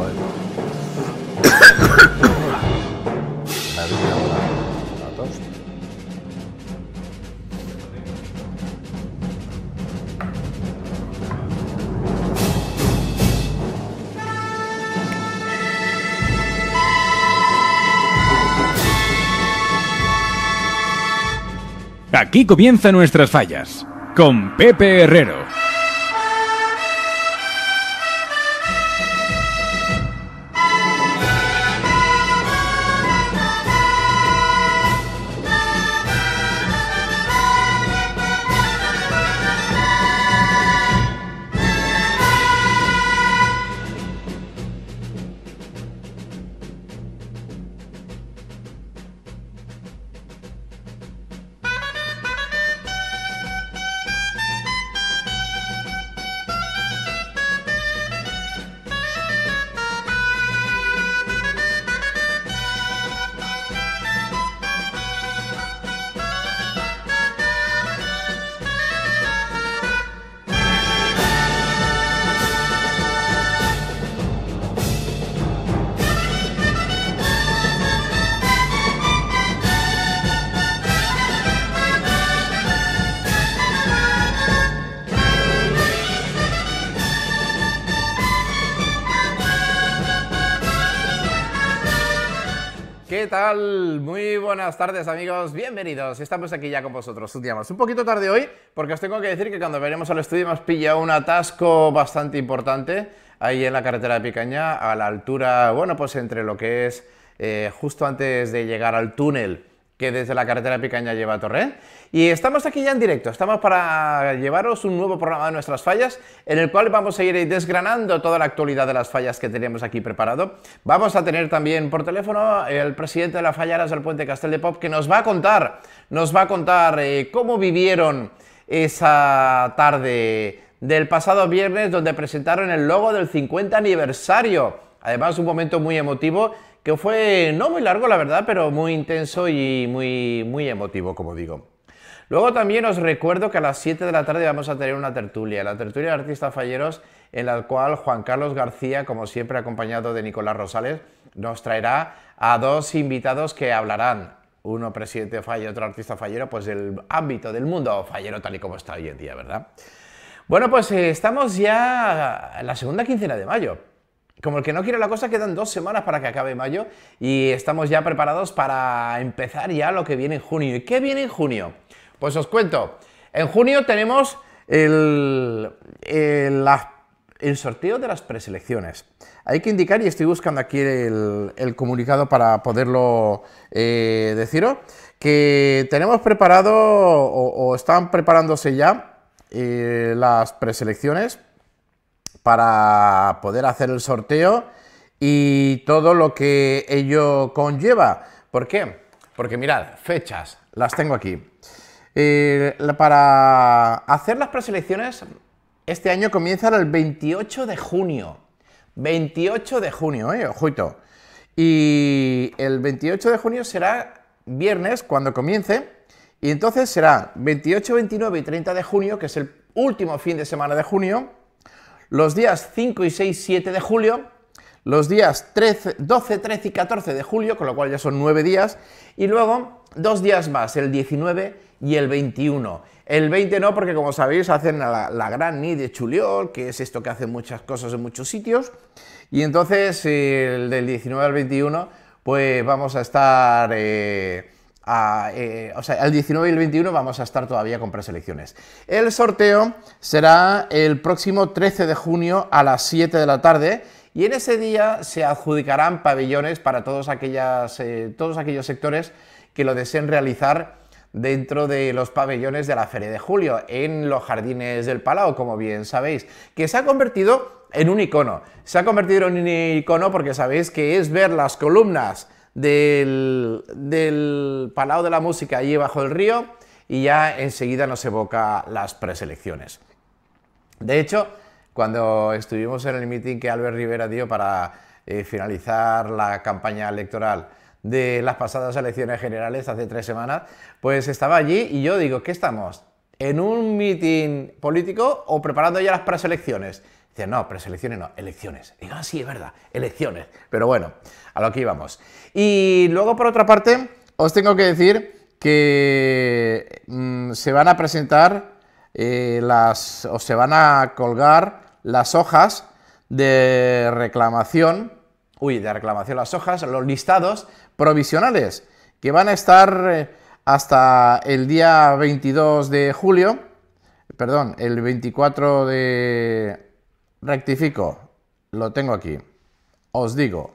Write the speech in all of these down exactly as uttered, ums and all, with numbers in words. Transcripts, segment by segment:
ver. Me había pillado la, la tos. Aquí comienzan nuestras fallas, con Pepe Herrero. ¿Qué tal? Muy buenas tardes, amigos, bienvenidos. Estamos aquí ya con vosotros un día más. Un poquito tarde hoy, porque os tengo que decir que cuando venimos al estudio hemos pillado un atasco bastante importante ahí en la carretera de Picaña, a la altura, bueno, pues entre lo que es eh, justo antes de llegar al túnel que desde la carretera de Picaña lleva a Torrent. Y estamos aquí ya en directo, estamos para llevaros un nuevo programa de nuestras fallas, en el cual vamos a ir desgranando toda la actualidad de las fallas que tenemos aquí preparado. Vamos a tener también por teléfono el presidente de la Fallaras del Puente Castelldepop, que nos va a contar, nos va a contar eh, cómo vivieron esa tarde del pasado viernes, donde presentaron el logo del cincuenta aniversario. Además, un momento muy emotivo, que fue no muy largo, la verdad, pero muy intenso y muy, muy emotivo, como digo. Luego también os recuerdo que a las siete de la tarde vamos a tener una tertulia, la tertulia de artistas falleros, en la cual Juan Carlos García, como siempre acompañado de Nicolás Rosales, nos traerá a dos invitados que hablarán, uno presidente de falla y otro artista fallero, pues del ámbito del mundo fallero tal y como está hoy en día, ¿verdad? Bueno, pues eh, estamos ya en la segunda quincena de mayo. Como el que no quiere la cosa, quedan dos semanas para que acabe mayo y estamos ya preparados para empezar ya lo que viene en junio. ¿Y qué viene en junio? Pues os cuento. En junio tenemos el, el, la, el sorteo de las preselecciones. Hay que indicar, y estoy buscando aquí el, el comunicado para poderlo eh, deciros, que tenemos preparado o, o están preparándose ya eh, las preselecciones para poder hacer el sorteo y todo lo que ello conlleva. ¿Por qué? Porque mirad, fechas, las tengo aquí. Eh, para hacer las preselecciones, este año comienzan el veintiocho de junio. veintiocho de junio, eh, ojito. Y el veintiocho de junio será viernes cuando comience, y entonces será veintiocho, veintinueve y treinta de junio, que es el último fin de semana de junio, los días cinco y seis, siete de julio, los días trece, doce, trece y catorce de julio, con lo cual ya son nueve días, y luego dos días más, el diecinueve y el veintiuno. El veinte no, porque como sabéis hacen la, la gran nit de Chuliol, que es esto que hacen muchas cosas en muchos sitios, y entonces el del diecinueve al veintiuno, pues vamos a estar... Eh, A, eh, o sea, el diecinueve y el veintiuno vamos a estar todavía con preselecciones. El sorteo será el próximo trece de junio a las siete de la tarde y en ese día se adjudicarán pabellones para todos, aquellas, eh, todos aquellos sectores que lo deseen realizar dentro de los pabellones de la Feria de Julio, en los Jardines del Palau, como bien sabéis, que se ha convertido en un icono. Se ha convertido en un icono porque sabéis que es ver las columnas Del, del Palau de la Música allí bajo el río y ya enseguida nos evoca las preselecciones. De hecho, cuando estuvimos en el meeting que Albert Rivera dio para eh, finalizar la campaña electoral de las pasadas elecciones generales hace tres semanas, pues estaba allí y yo digo, ¿qué estamos? ¿En un meeting político o preparando ya las preselecciones? Dice, no, preselecciones no, elecciones. Digo, ah, sí, es verdad, elecciones. Pero bueno, a lo que íbamos. Y luego, por otra parte, os tengo que decir que mmm, se van a presentar eh, las, o se van a colgar las hojas de reclamación, uy, de reclamación, las hojas, los listados provisionales, que van a estar eh, hasta el día veintidós de julio, perdón, el veinticuatro de... Rectifico, lo tengo aquí. Os digo,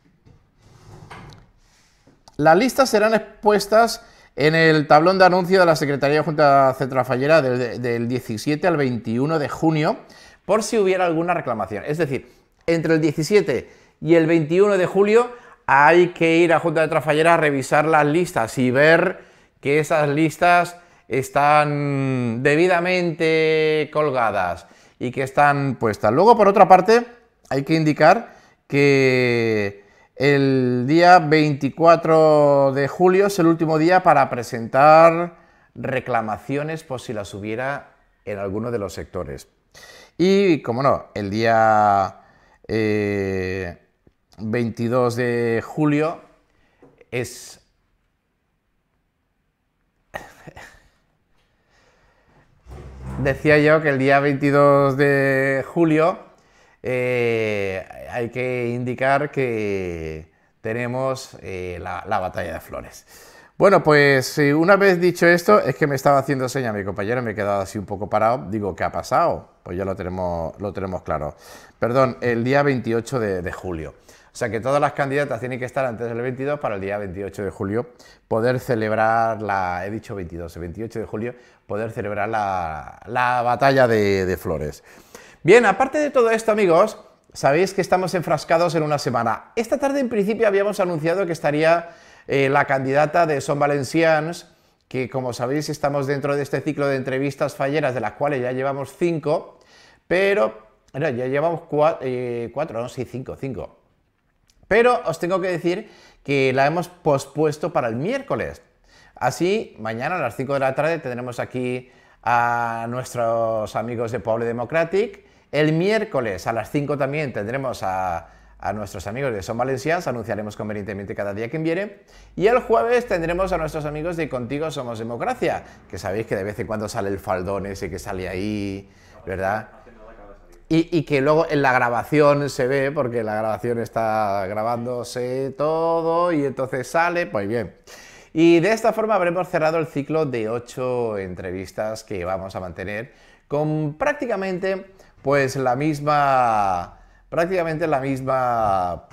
las listas serán expuestas en el tablón de anuncio de la Secretaría de Junta Central Fallera del, del diecisiete al veintiuno de junio, por si hubiera alguna reclamación. Es decir, entre el diecisiete y el veintiuno de julio hay que ir a Junta Central Fallera a revisar las listas y ver que esas listas están debidamente colgadas y que están puestas. Luego, por otra parte, hay que indicar que el día veinticuatro de julio es el último día para presentar reclamaciones por si las hubiera en alguno de los sectores. Y, como no, el día eh, veintidós de julio es... Decía yo que el día veintidós de julio eh, hay que indicar que tenemos eh, la, la batalla de Flores. Bueno, pues una vez dicho esto, es que me estaba haciendo seña mi compañero, me he quedado así un poco parado. Digo, ¿qué ha pasado? Pues ya lo tenemos, lo tenemos claro. Perdón, el día veintiocho de julio. O sea que todas las candidatas tienen que estar antes del veintidós para el día veintiocho de julio poder celebrar la... He dicho veintidós, el veintiocho de julio, poder celebrar la, la batalla de, de Flores. Bien, aparte de todo esto, amigos, sabéis que estamos enfrascados en una semana. Esta tarde, en principio, habíamos anunciado que estaría eh, la candidata de Som Valencians, que, como sabéis, estamos dentro de este ciclo de entrevistas falleras, de las cuales ya llevamos cinco, pero... No, ya llevamos cuatro, eh, cuatro no, sí, cinco, cinco. Pero os tengo que decir que la hemos pospuesto para el miércoles. Así, mañana a las cinco de la tarde tendremos aquí a nuestros amigos de Poble Democràtic. El miércoles a las cinco también tendremos a, a nuestros amigos de Som Valencians, anunciaremos convenientemente cada día que viene. Y el jueves tendremos a nuestros amigos de Contigo Somos Democracia, que sabéis que de vez en cuando sale el faldón ese que sale ahí, ¿verdad? Y, y que luego en la grabación se ve, porque la grabación está grabándose todo y entonces sale, pues bien. Y de esta forma habremos cerrado el ciclo de ocho entrevistas que vamos a mantener con prácticamente pues la misma, prácticamente la misma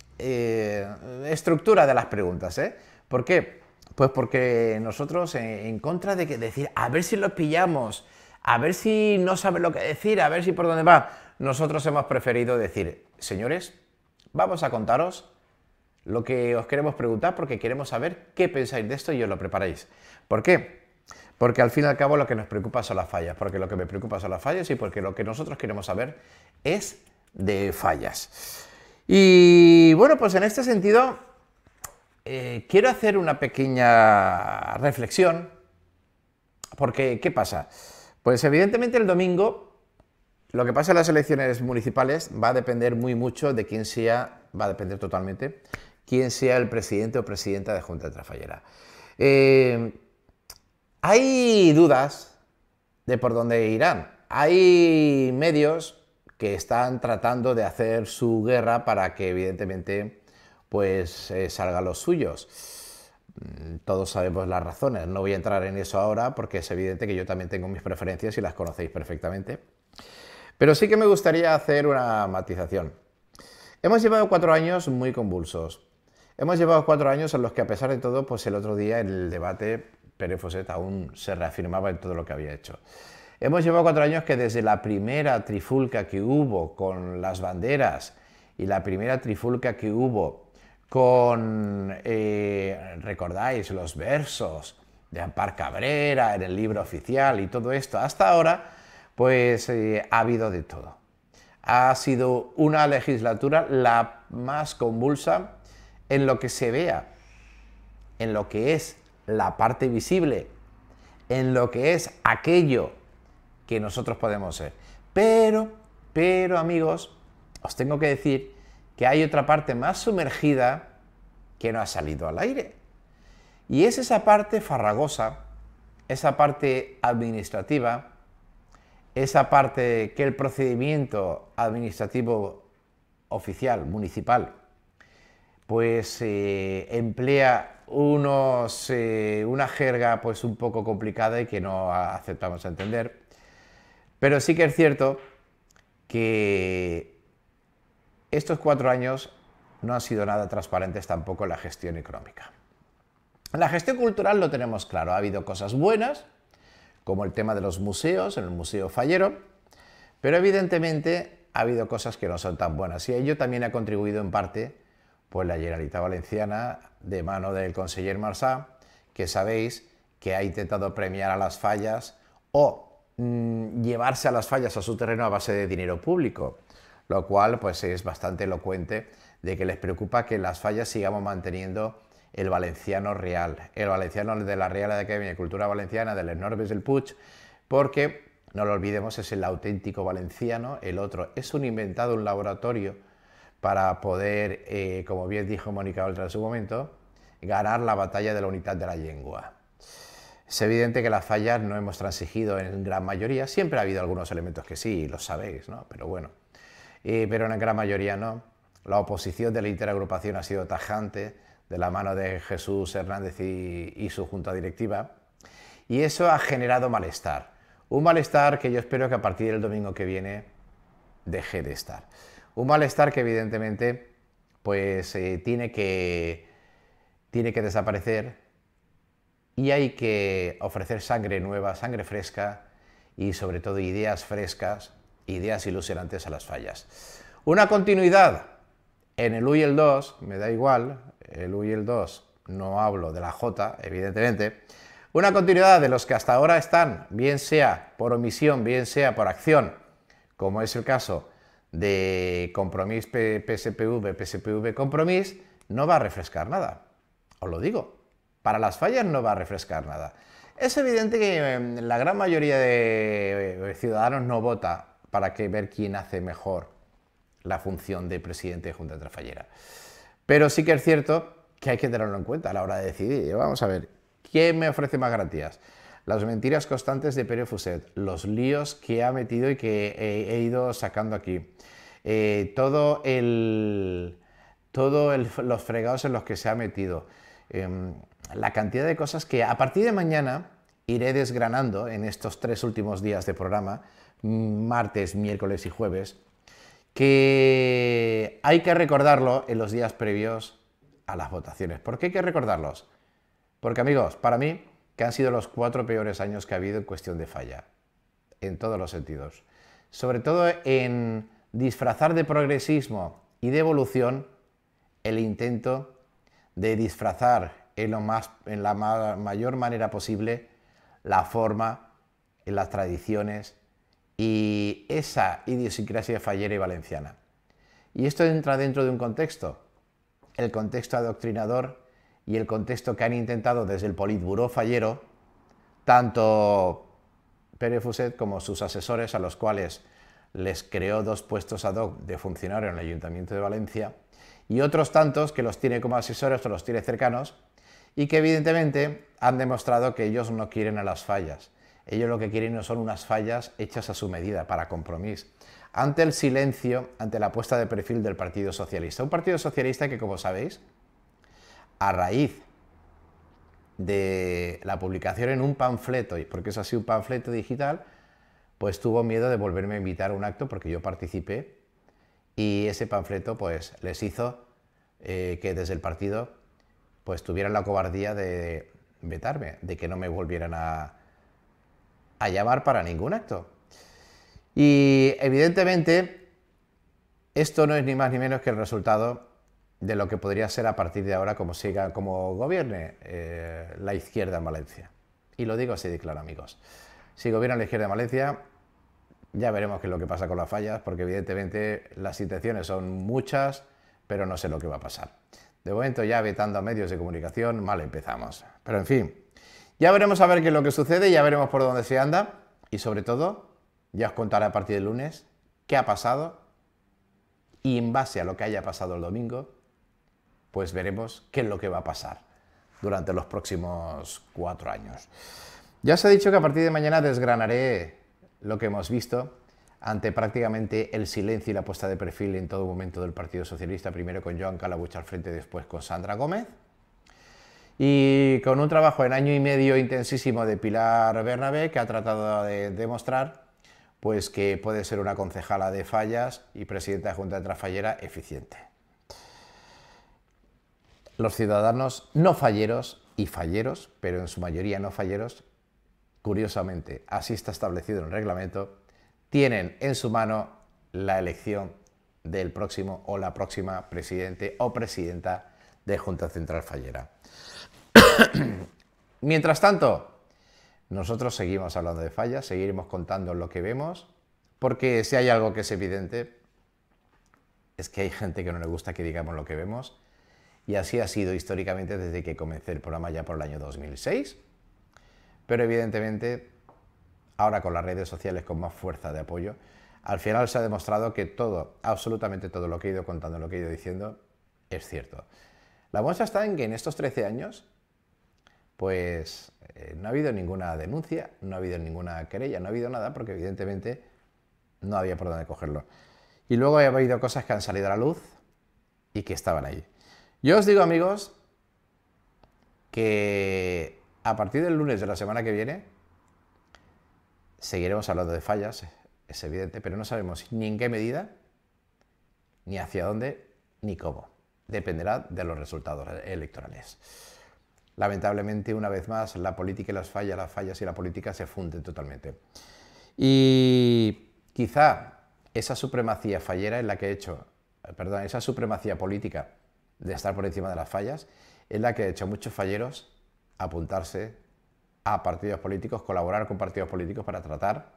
eh, estructura de las preguntas, ¿eh? ¿Por qué? Pues porque nosotros en, en contra de que decir, a ver si los pillamos, a ver si no sabe lo que decir, a ver si por dónde va. Nosotros hemos preferido decir, señores, vamos a contaros lo que os queremos preguntar porque queremos saber qué pensáis de esto y os lo preparáis. ¿Por qué? Porque al fin y al cabo lo que nos preocupa son las fallas, porque lo que me preocupa son las fallas y porque lo que nosotros queremos saber es de fallas. Y bueno, pues en este sentido eh, quiero hacer una pequeña reflexión, porque ¿qué pasa? Pues evidentemente el domingo, lo que pasa en las elecciones municipales va a depender muy mucho de quién sea, va a depender totalmente, quién sea el presidente o presidenta de Junta Central Fallera. Eh, hay dudas de por dónde irán. Hay medios que están tratando de hacer su guerra para que evidentemente pues eh, salgan los suyos. Todos sabemos las razones, no voy a entrar en eso ahora porque es evidente que yo también tengo mis preferencias y las conocéis perfectamente. Pero sí que me gustaría hacer una matización. Hemos llevado cuatro años muy convulsos. Hemos llevado cuatro años en los que, a pesar de todo, pues el otro día en el debate Pere Fuset aún se reafirmaba en todo lo que había hecho. Hemos llevado cuatro años que desde la primera trifulca que hubo con las banderas y la primera trifulca que hubo con, eh, recordáis, los versos de Ampar Cabrera en el libro oficial y todo esto, hasta ahora, pues eh, ha habido de todo. Ha sido una legislatura la más convulsa en lo que se vea, en lo que es la parte visible, en lo que es aquello que nosotros podemos ser. Pero, Pero, amigos, os tengo que decir que hay otra parte más sumergida que no ha salido al aire. Y es esa parte farragosa, esa parte administrativa, esa parte que el procedimiento administrativo oficial, municipal, pues eh, emplea unos, eh, una jerga pues un poco complicada y que no aceptamos entender. Pero sí que es cierto que estos cuatro años no han sido nada transparentes tampoco en la gestión económica. En la gestión cultural lo tenemos claro, ha habido cosas buenas, como el tema de los museos, en el Museo Fallero, pero evidentemente ha habido cosas que no son tan buenas y a ello también ha contribuido en parte pues, la Generalitat Valenciana, de mano del conseller Marsá, que sabéis que ha intentado premiar a las fallas o mmm, llevarse a las fallas a su terreno a base de dinero público, lo cual pues, es bastante elocuente de que les preocupa que las fallas sigamos manteniendo el valenciano real, el valenciano de la Real Academia de Cultura Valenciana, de les Normes del Puig, porque, no lo olvidemos, es el auténtico valenciano, el otro es un inventado, un laboratorio para poder, eh, como bien dijo Mónica Oltra en su momento, ganar la batalla de la unidad de la lengua. Es evidente que las fallas no hemos transigido en gran mayoría, siempre ha habido algunos elementos que sí, lo sabéis, ¿no? Pero bueno, eh, pero en gran mayoría no. La oposición de la interagrupación ha sido tajante, de la mano de Jesús Hernández y, y su junta directiva, y eso ha generado malestar. Un malestar que yo espero que a partir del domingo que viene deje de estar. Un malestar que evidentemente pues, eh, tiene, que, tiene que desaparecer y hay que ofrecer sangre nueva, sangre fresca y sobre todo ideas frescas, ideas ilusionantes a las fallas. Una continuidad en el uno y el dos, me da igual, el uno y el dos, no hablo de la J, evidentemente, una continuidad de los que hasta ahora están, bien sea por omisión, bien sea por acción, como es el caso de Compromís P S P V, P S P V Compromís, no va a refrescar nada, os lo digo, para las fallas no va a refrescar nada. Es evidente que la gran mayoría de ciudadanos no vota para que ver quién hace mejor la función de presidente de Junta de Fallera. Pero sí que es cierto que hay que tenerlo en cuenta a la hora de decidir. Vamos a ver, ¿quién me ofrece más garantías? Las mentiras constantes de Pere Fuset, los líos que ha metido y que he, he ido sacando aquí, eh, todo el, todo el, los fregados en los que se ha metido, eh, la cantidad de cosas que a partir de mañana iré desgranando en estos tres últimos días de programa, martes, miércoles y jueves, que hay que recordarlo en los días previos a las votaciones. ¿Por qué hay que recordarlos? Porque, amigos, para mí, que han sido los cuatro peores años que ha habido en cuestión de falla, en todos los sentidos. Sobre todo en disfrazar de progresismo y de evolución el intento de disfrazar en, lo más, en la ma- mayor manera posible la forma, en las tradiciones y esa idiosincrasia fallera y valenciana. Y esto entra dentro de un contexto, el contexto adoctrinador y el contexto que han intentado desde el Politburó fallero, tanto Pere Fuset como sus asesores, a los cuales les creó dos puestos ad hoc de funcionario en el Ayuntamiento de Valencia, y otros tantos que los tiene como asesores o los tiene cercanos, y que evidentemente han demostrado que ellos no quieren a las fallas. Ellos lo que quieren no son unas fallas hechas a su medida, para Compromís, ante el silencio, ante la puesta de perfil del Partido Socialista. Un Partido Socialista que, como sabéis, a raíz de la publicación en un panfleto, porque es así un panfleto digital, pues tuvo miedo de volverme a invitar a un acto porque yo participé y ese panfleto pues les hizo eh, que desde el partido pues tuvieran la cobardía de vetarme, de que no me volvieran a, a llamar para ningún acto. Y evidentemente esto no es ni más ni menos que el resultado de lo que podría ser a partir de ahora como siga, como gobierne eh, la izquierda en Valencia. Y lo digo así de claro, amigos. Si gobierna la izquierda en Valencia, ya veremos qué es lo que pasa con las fallas, porque evidentemente las intenciones son muchas, pero no sé lo que va a pasar. De momento, ya vetando a medios de comunicación, mal empezamos. Pero en fin, ya veremos a ver qué es lo que sucede, ya veremos por dónde se anda, y sobre todo, ya os contaré a partir del lunes qué ha pasado y en base a lo que haya pasado el domingo, pues veremos qué es lo que va a pasar durante los próximos cuatro años. Ya os he dicho que a partir de mañana desgranaré lo que hemos visto ante prácticamente el silencio y la puesta de perfil en todo momento del Partido Socialista, primero con Joan Calabuig al frente, después con Sandra Gómez, y con un trabajo en año y medio intensísimo de Pilar Bernabé, que ha tratado de demostrar pues, que puede ser una concejala de Fallas y presidenta de Junta de Trafallera eficiente. Los ciudadanos no falleros y falleros, pero en su mayoría no falleros, curiosamente, así está establecido en el reglamento, tienen en su mano la elección del próximo o la próxima presidente o presidenta de Junta Central Fallera. Mientras tanto, nosotros seguimos hablando de Fallas, seguiremos contando lo que vemos, porque si hay algo que es evidente, es que hay gente que no le gusta que digamos lo que vemos, y así ha sido históricamente desde que comencé el programa ya por el año dos mil seis, pero evidentemente ahora con las redes sociales con más fuerza de apoyo, al final se ha demostrado que todo, absolutamente todo lo que he ido contando, lo que he ido diciendo, es cierto. La muestra está en que en estos trece años, pues eh, no ha habido ninguna denuncia, no ha habido ninguna querella, no ha habido nada, porque evidentemente no había por dónde cogerlo. Y luego ha habido cosas que han salido a la luz y que estaban ahí. Yo os digo, amigos, que a partir del lunes de la semana que viene, seguiremos hablando de Fallas, es evidente, pero no sabemos ni en qué medida, ni hacia dónde, ni cómo. Dependerá de los resultados electorales. Lamentablemente, una vez más, la política y las fallas, las fallas y la política se funden totalmente. Y quizá esa supremacía fallera es la que ha hecho, perdón, esa supremacía política de estar por encima de las fallas, es la que ha hecho a muchos falleros apuntarse a partidos políticos, colaborar con partidos políticos para tratar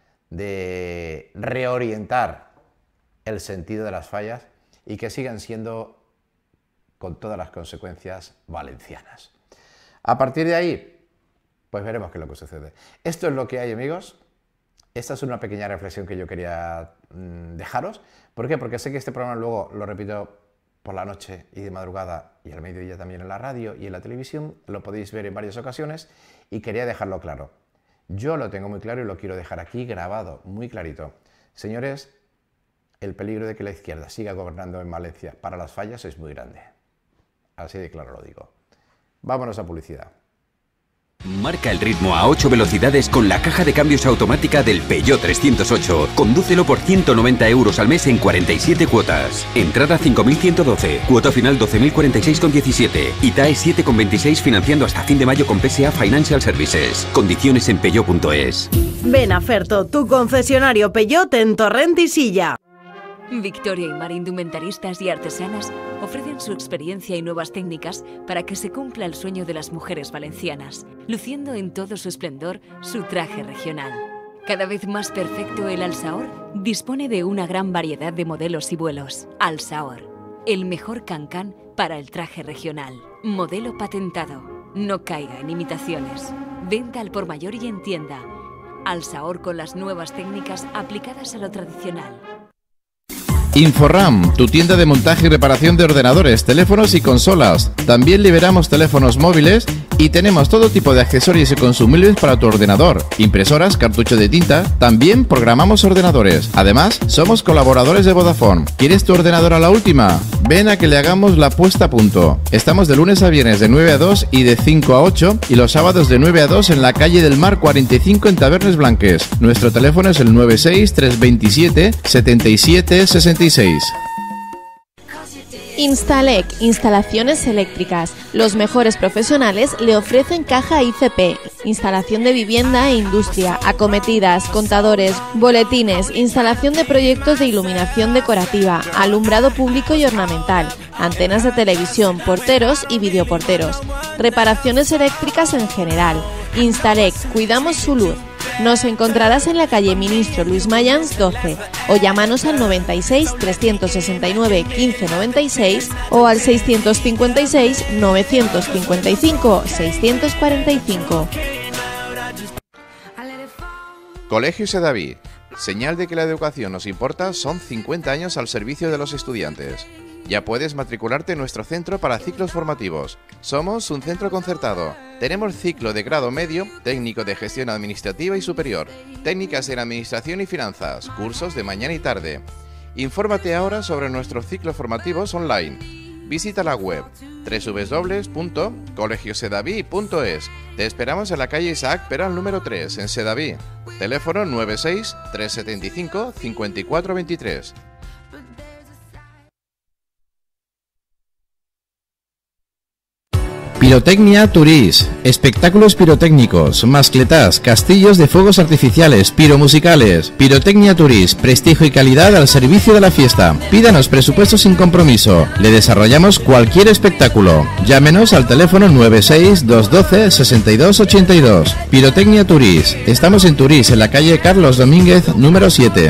de reorientar el sentido de las fallas y que sigan siendo, con todas las consecuencias, valencianas. A partir de ahí, pues veremos qué es lo que sucede. Esto es lo que hay, amigos. Esta es una pequeña reflexión que yo quería mmm, dejaros. ¿Por qué? Porque sé que este programa luego lo repito por la noche y de madrugada y al mediodía también en la radio y en la televisión, lo podéis ver en varias ocasiones y quería dejarlo claro. Yo lo tengo muy claro y lo quiero dejar aquí grabado, muy clarito. Señores, el peligro de que la izquierda siga gobernando en Valencia para las fallas es muy grande. Así de claro lo digo. Vámonos a publicidad. Marca el ritmo a ocho velocidades con la caja de cambios automática del Peugeot trescientos ocho. Condúcelo por ciento noventa euros al mes en cuarenta y siete cuotas. Entrada cinco mil ciento doce, cuota final doce mil cuarenta y seis con diecisiete y T A E siete con veintiséis financiando hasta fin de mayo con P S A Financial Services. Condiciones en peugeot punto es. Ven a Ferto, tu concesionario Peugeot en Torrent y Silla. Victoria y Mar Indumentaristas y Artesanas ofrecen su experiencia y nuevas técnicas para que se cumpla el sueño de las mujeres valencianas, luciendo en todo su esplendor su traje regional. Cada vez más perfecto, el Alsaor dispone de una gran variedad de modelos y vuelos. Alsaor, el mejor cancán para el traje regional. Modelo patentado. No caiga en imitaciones. Venta al por mayor y en tienda. Alsaor con las nuevas técnicas aplicadas a lo tradicional. Inforram, tu tienda de montaje y reparación de ordenadores, teléfonos y consolas. También liberamos teléfonos móviles y tenemos todo tipo de accesorios y consumibles para tu ordenador. Impresoras, cartucho de tinta, también programamos ordenadores. Además, somos colaboradores de Vodafone. ¿Quieres tu ordenador a la última? Ven a que le hagamos la puesta a punto. Estamos de lunes a viernes de nueve a dos y de cinco a ocho y los sábados de nueve a dos en la calle del Mar cuarenta y cinco en Tabernes Blanques. Nuestro teléfono es el nueve seis tres dos siete siete siete seis seis. Instalec, instalaciones eléctricas. Los mejores profesionales le ofrecen caja I C P, instalación de vivienda e industria, acometidas, contadores, boletines, instalación de proyectos de iluminación decorativa, alumbrado público y ornamental, antenas de televisión, porteros y videoporteros, reparaciones eléctricas en general. Instalec, cuidamos su luz. Nos encontrarás en la calle Ministro Luis Mayans doce o llámanos al noventa y seis, trescientos sesenta y nueve, quince noventa y seis o al seiscientos cincuenta y seis, novecientos cincuenta y cinco, seiscientos cuarenta y cinco. Colegio Sedaví. Señal de que la educación nos importa, son cincuenta años al servicio de los estudiantes. Ya puedes matricularte en nuestro centro para ciclos formativos. Somos un centro concertado. Tenemos ciclo de grado medio, técnico de gestión administrativa y superior, técnicas en administración y finanzas, cursos de mañana y tarde. Infórmate ahora sobre nuestros ciclos formativos online. Visita la web doble u doble u doble u punto colegio sedaví punto es. Te esperamos en la calle Isaac Peral número tres, en Sedaví. Teléfono nueve seis, tres siete cinco, cinco cuatro dos tres. Pirotecnia Turís, espectáculos pirotécnicos, mascletas, castillos de fuegos artificiales, piromusicales. Pirotecnia Turís, prestigio y calidad al servicio de la fiesta. Pídanos presupuesto sin compromiso. Le desarrollamos cualquier espectáculo. Llámenos al teléfono nueve seis, dos uno dos, seis dos ocho dos. Pirotecnia Turís. Estamos en Turís, en la calle Carlos Domínguez, número siete.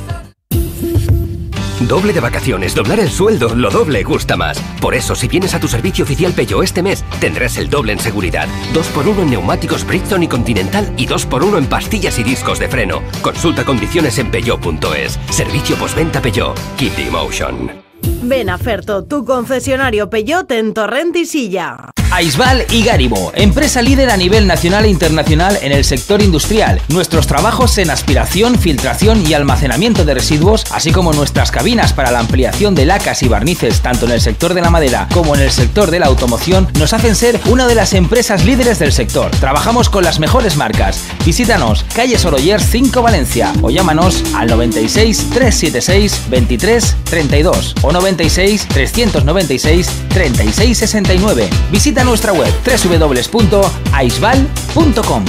Doble de vacaciones, doblar el sueldo, lo doble gusta más. Por eso, si vienes a tu servicio oficial Peugeot este mes, tendrás el doble en seguridad. dos por uno en neumáticos Bridgestone y Continental y dos por uno en pastillas y discos de freno. Consulta condiciones en peugeot punto es. Servicio postventa Peugeot. Keep the emotion. Ven a Ferto, tu concesionario Peugeot en Torrent y Silla. Aisbal y Gárimo, empresa líder a nivel nacional e internacional en el sector industrial. Nuestros trabajos en aspiración, filtración y almacenamiento de residuos, así como nuestras cabinas para la ampliación de lacas y barnices tanto en el sector de la madera como en el sector de la automoción, nos hacen ser una de las empresas líderes del sector. Trabajamos con las mejores marcas. Visítanos, calle Sorollers cinco Valencia, o llámanos al noventa y seis, trescientos setenta y seis, veintitrés treinta y dos o noventa y seis, trescientos noventa y seis, treinta y seis sesenta y nueve. Visita nuestra web doble u doble u doble u punto aisbal punto com.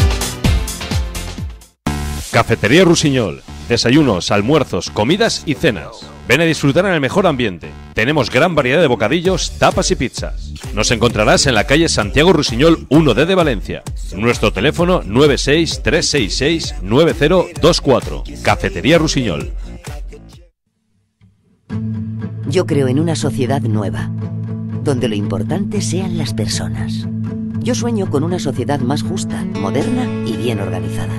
Cafetería Rusiñol. Desayunos, almuerzos, comidas y cenas. Ven a disfrutar en el mejor ambiente. Tenemos gran variedad de bocadillos, tapas y pizzas. Nos encontrarás en la calle Santiago Rusiñol uno D de Valencia. Nuestro teléfono nueve seis, tres seis seis, nueve cero dos cuatro. Cafetería Rusiñol. Yo creo en una sociedad nueva, donde lo importante sean las personas. Yo sueño con una sociedad más justa, moderna y bien organizada.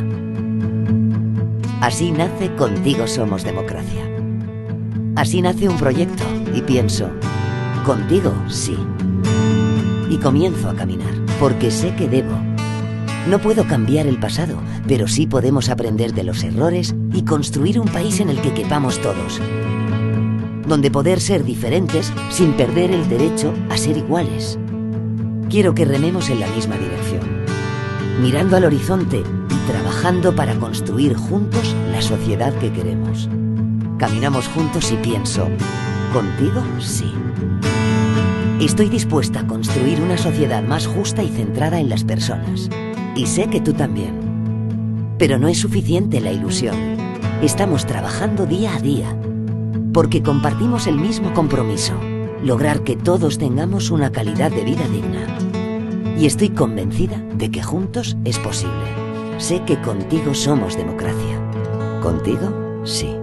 Así nace Contigo Somos Democracia. Así nace un proyecto y pienso, contigo sí. Y comienzo a caminar, porque sé que debo. No puedo cambiar el pasado, pero sí podemos aprender de los errores y construir un país en el que quepamos todos, donde poder ser diferentes sin perder el derecho a ser iguales. Quiero que rememos en la misma dirección, mirando al horizonte y trabajando para construir juntos la sociedad que queremos. Caminamos juntos y pienso, contigo sí. Estoy dispuesta a construir una sociedad más justa y centrada en las personas. Y sé que tú también. Pero no es suficiente la ilusión. Estamos trabajando día a día, porque compartimos el mismo compromiso, lograr que todos tengamos una calidad de vida digna. Y estoy convencida de que juntos es posible. Sé que contigo somos democracia. Contigo, sí.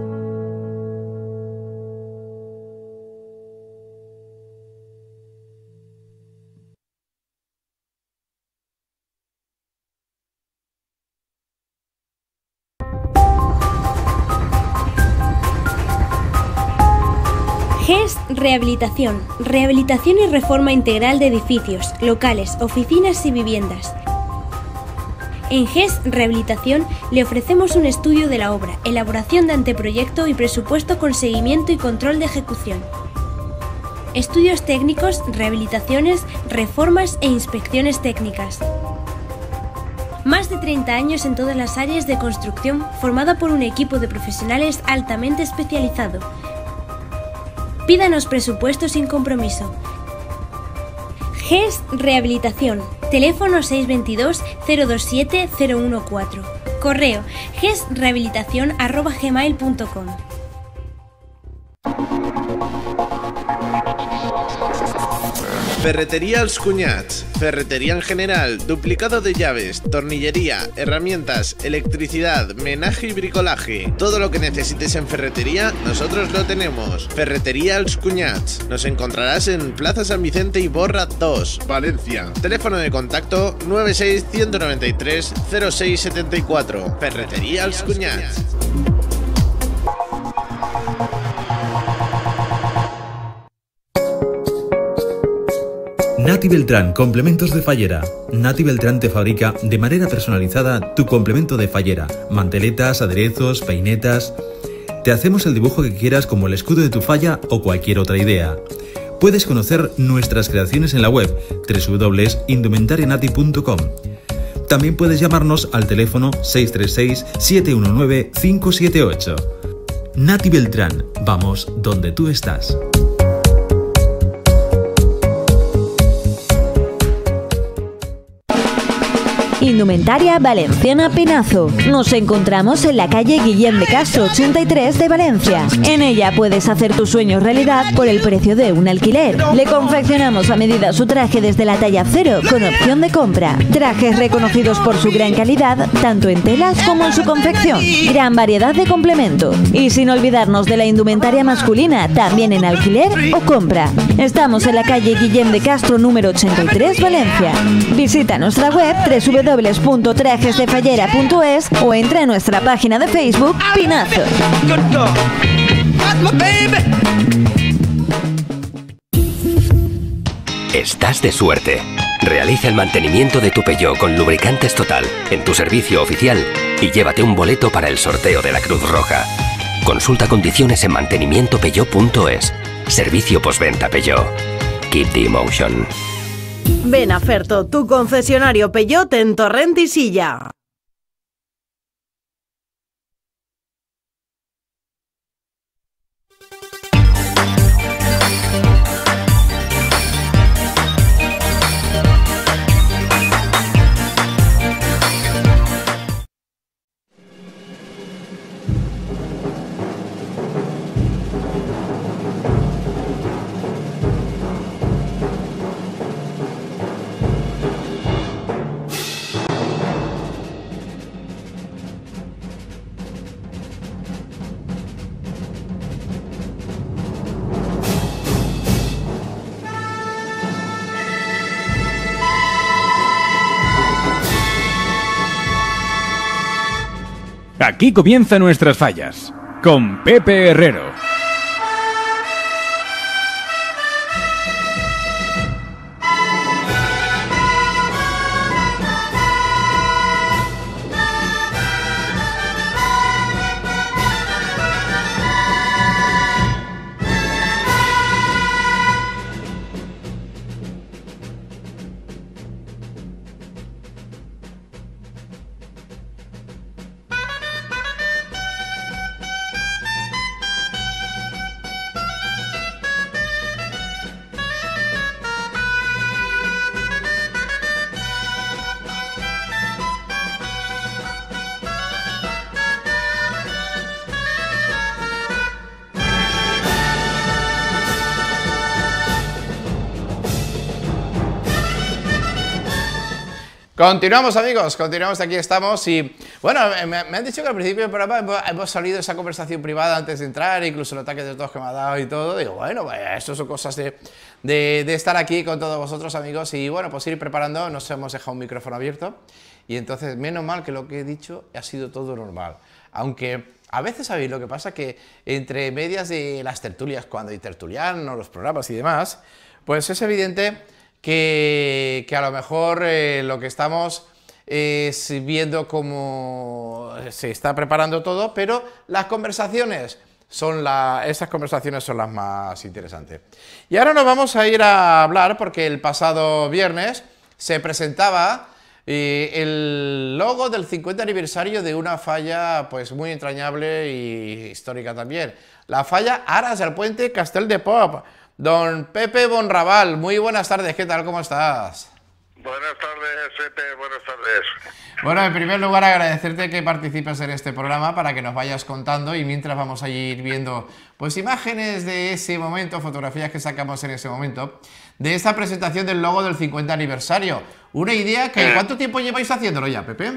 G E S Rehabilitación. Rehabilitación y reforma integral de edificios, locales, oficinas y viviendas. En G E S Rehabilitación le ofrecemos un estudio de la obra, elaboración de anteproyecto y presupuesto con seguimiento y control de ejecución. Estudios técnicos, rehabilitaciones, reformas e inspecciones técnicas. Más de treinta años en todas las áreas de construcción, formada por un equipo de profesionales altamente especializado. Pídanos presupuesto sin compromiso. G E S Rehabilitación. Teléfono seis dos dos, cero dos siete, cero uno cuatro. Correo gesrehabilitación arroba gmail punto com. Ferretería Els Cunyats. Ferretería en general, duplicado de llaves, tornillería, herramientas, electricidad, menaje y bricolaje. Todo lo que necesites en ferretería, nosotros lo tenemos. Ferretería Els Cunyats. Nos encontrarás en Plaza San Vicente y Borra dos, Valencia. Teléfono de contacto nueve seis, uno nueve tres, cero seis siete cuatro. Ferretería Els Cunyats. Nati Beltrán, complementos de fallera. Nati Beltrán te fabrica de manera personalizada tu complemento de fallera. Manteletas, aderezos, peinetas. Te hacemos el dibujo que quieras como el escudo de tu falla o cualquier otra idea. Puedes conocer nuestras creaciones en la web doble u doble u doble u punto indumentarianati punto com. También puedes llamarnos al teléfono seis tres seis, siete uno nueve, cinco siete ocho. Nati Beltrán, vamos donde tú estás. Indumentaria Valenciana Pinazo. Nos encontramos en la calle Guillem de Castro ochenta y tres de Valencia. En ella puedes hacer tus sueños realidad por el precio de un alquiler. Le confeccionamos a medida su traje desde la talla cero con opción de compra. Trajes reconocidos por su gran calidad, tanto en telas como en su confección. Gran variedad de complementos. Y sin olvidarnos de la indumentaria masculina, también en alquiler o compra. Estamos en la calle Guillem de Castro número ochenta y tres, Valencia. Visita nuestra web doble u doble u doble u punto trajes de fallera punto es o entra en nuestra página de Facebook Pinazo. Estás de suerte. Realiza el mantenimiento de tu Peugeot con Lubricantes Total en tu servicio oficial y llévate un boleto para el sorteo de la Cruz Roja. Consulta condiciones en mantenimiento peugeot punto es. Servicio postventa Peugeot. Keep the emotion. Ven a Ferto, tu concesionario Peugeot en Torrent y Silla. Aquí comienzan nuestras fallas, con Pepe Herrero. Continuamos, amigos, continuamos, aquí estamos y bueno, me, me han dicho que al principio del programa hemos, hemos salido de esa conversación privada antes de entrar, incluso el ataque de tos que me ha dado y todo. Digo, bueno, pues eso son cosas de, de, de estar aquí con todos vosotros, amigos, y bueno, pues ir preparando. Nos hemos dejado un micrófono abierto y entonces menos mal que lo que he dicho ha sido todo normal, aunque a veces sabéis lo que pasa, que entre medias de las tertulias, cuando hay tertulianos, los programas y demás, pues es evidente Que, que a lo mejor eh, lo que estamos es viendo cómo se está preparando todo, pero las conversaciones son la, esas conversaciones son las más interesantes. Y ahora nos vamos a ir a hablar, porque el pasado viernes se presentaba eh, el logo del cincuenta aniversario de una falla pues muy entrañable y histórica también, la falla Aras del Puente Castel de Pop. Don Pepe Bonrabal, muy buenas tardes, ¿qué tal? ¿Cómo estás? Buenas tardes, Pepe, buenas tardes. Bueno, en primer lugar agradecerte que participes en este programa para que nos vayas contando, y mientras vamos a ir viendo pues imágenes de ese momento, fotografías que sacamos en ese momento, de esta presentación del logo del cincuenta aniversario. Una idea que... ¿Cuánto tiempo lleváis haciéndolo ya, Pepe?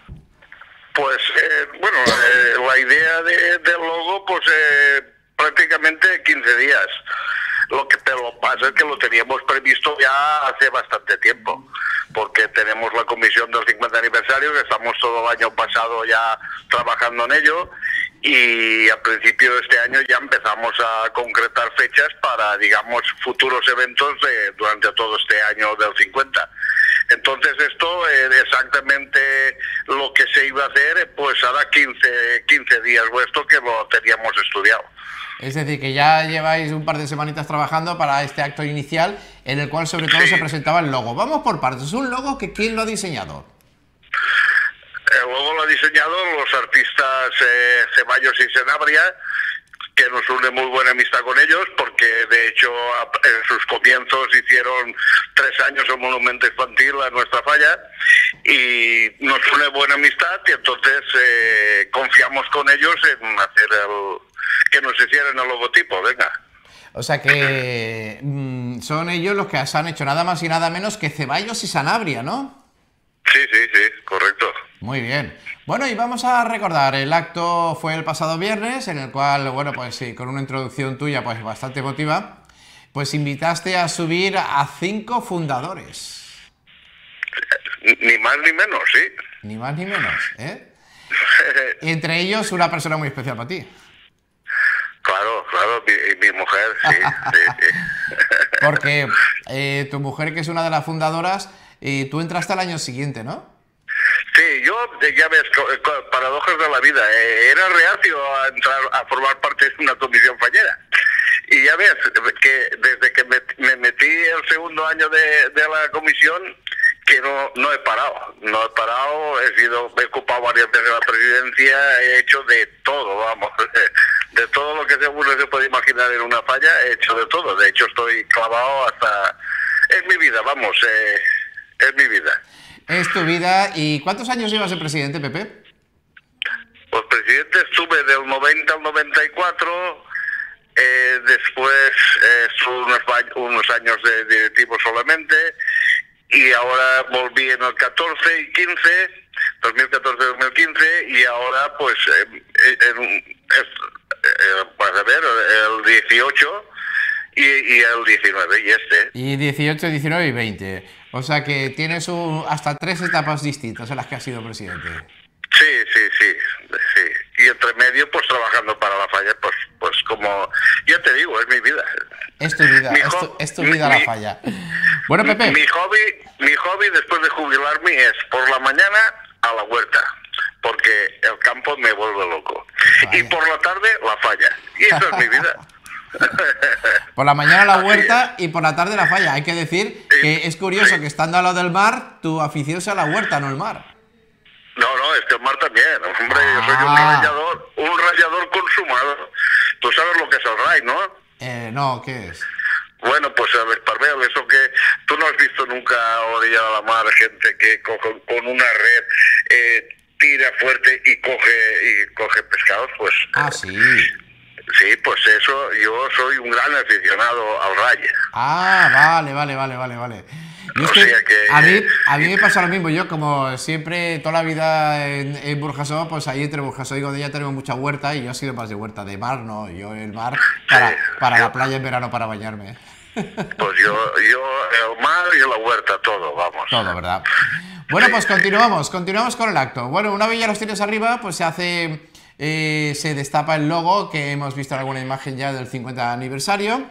Pues, eh, bueno, eh, la idea de, del logo, pues eh, prácticamente quince días. Lo que te lo pasa es que lo teníamos previsto ya hace bastante tiempo, porque tenemos la comisión del cincuenta aniversario, que estamos todo el año pasado ya trabajando en ello, y a principio de este año ya empezamos a concretar fechas para, digamos, futuros eventos de, durante todo este iba a hacer, pues hará quince, quince días vuestro que lo teníamos estudiado. Es decir, que ya lleváis un par de semanitas trabajando para este acto inicial, en el cual sobre todo sí. se presentaba el logo. Vamos por partes. ¿Un logo que quién lo ha diseñado? El logo lo ha diseñado los artistas eh, Ceballos y Sanabria, que nos une muy buena amistad con ellos, porque de hecho en sus comienzos hicieron tres años el monumento infantil a nuestra falla, y nos une buena amistad, y entonces eh, confiamos con ellos en hacer el... que nos hicieran el logotipo, venga. O sea que mmm, son ellos los que se han hecho nada más y nada menos que Ceballos y Sanabria, ¿no? Sí, sí, sí, correcto. Muy bien. Bueno, y vamos a recordar, el acto fue el pasado viernes, en el cual, bueno, pues sí, con una introducción tuya pues bastante emotiva, pues invitaste a subir a cinco fundadores. Ni más ni menos, sí. Ni más ni menos, ¿eh? Entre ellos una persona muy especial para ti. Claro, claro, mi, mi mujer, sí, sí, sí. Porque eh, tu mujer, que es una de las fundadoras, y tú entraste al año siguiente, ¿no? Sí, yo, ya ves, paradojas de la vida, eh, era reacio a entrar a formar parte de una comisión fallera. Y ya ves, que desde que me, me metí el segundo año de, de la comisión, que no, no he parado, no he parado, he sido, he ocupado varias veces la presidencia, he hecho de todo, vamos, de todo lo que seguro se puede imaginar en una falla, he hecho de todo. De hecho, estoy clavado hasta... Es mi vida, vamos, eh, es mi vida. Es tu vida. ¿Y cuántos años llevas de presidente, Pepe? Pues presidente estuve del noventa al noventa y cuatro, eh, después eh, estuve unos, unos años de directivo solamente, y ahora volví en el catorce y quince, dos mil catorce dos mil quince, y ahora pues eh, en, eh, vas a ver, el dieciocho y, y el diecinueve y este. Y dieciocho, diecinueve y veinte. O sea que tienes un, hasta tres etapas distintas en las que has sido presidente. Sí, sí, sí, sí. Y entre medio, pues trabajando para la falla, pues, pues como ya te digo, es mi vida. Es tu vida, es tu, es tu vida mi, la falla. Bueno, Pepe. Mi hobby, mi hobby después de jubilarme es por la mañana a la huerta, porque el campo me vuelve loco. Vaya. Y por la tarde la falla. Y eso es mi vida. Por la mañana la huerta y por la tarde la falla. Hay que decir que es curioso sí. que estando al lado del mar, tu afición sea la huerta, no el mar. No, no, es que el mar también. Hombre, ah. yo soy un rayador, un rayador consumado. Tú sabes lo que es el ray, ¿no? Eh, no, ¿qué es? Bueno, pues el esparveo, eso que tú no has visto nunca a orilla de la mar, gente que coge, con una red eh, tira fuerte y coge y coge pescados, pues... Ah, sí. Sí, pues eso, yo soy un gran aficionado al rayo. Ah, vale, vale, vale, vale, vale. Y es que, o sea que a, mí, a mí me pasa lo mismo. Yo, como siempre, toda la vida en, en Burjasó, pues ahí entre Burjasó y Godella tenemos mucha huerta, y yo he sido más de huerta, de mar, no. Yo el mar para, sí, para yo, la playa en verano para bañarme. Pues yo, yo, el mar y la huerta, todo, vamos. Todo, ¿verdad? Bueno, pues continuamos, continuamos con el acto. Bueno, una vez ya los tienes arriba, pues se hace... Eh, se destapa el logo, que hemos visto en alguna imagen ya del cincuenta aniversario.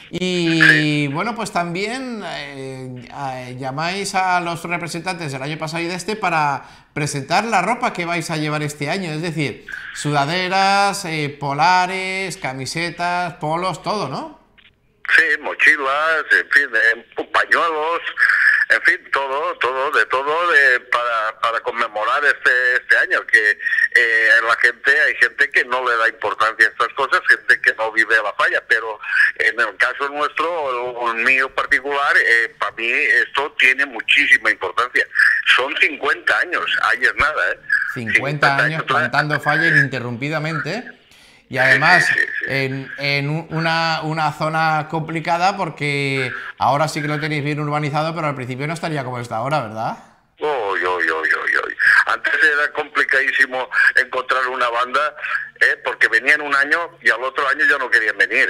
Y bueno, pues también eh, eh, llamáis a los representantes del año pasado y de este para presentar la ropa que vais a llevar este año. Es decir, sudaderas, eh, polares, camisetas, polos, todo, ¿no? Sí, mochilas, en fin, eh, pañuelos, en fin, todo, todo, de todo de, para, para conmemorar este, este año, que eh, la gente, hay gente que no le da importancia a estas cosas, gente que no vive la falla, pero en el caso nuestro, el, el mío particular, eh, para mí esto tiene muchísima importancia. Son cincuenta años, ahí es nada, ¿eh? cincuenta años plantando falla ininterrumpidamente. Y además, sí, sí, sí. en, en una, una zona complicada, porque ahora sí que lo tenéis bien urbanizado, pero al principio no estaría como está ahora, ¿verdad? Oh, yo, yo, yo, yo. Antes era complicadísimo encontrar una banda, ¿eh? Porque venían un año y al otro año ya no querían venir.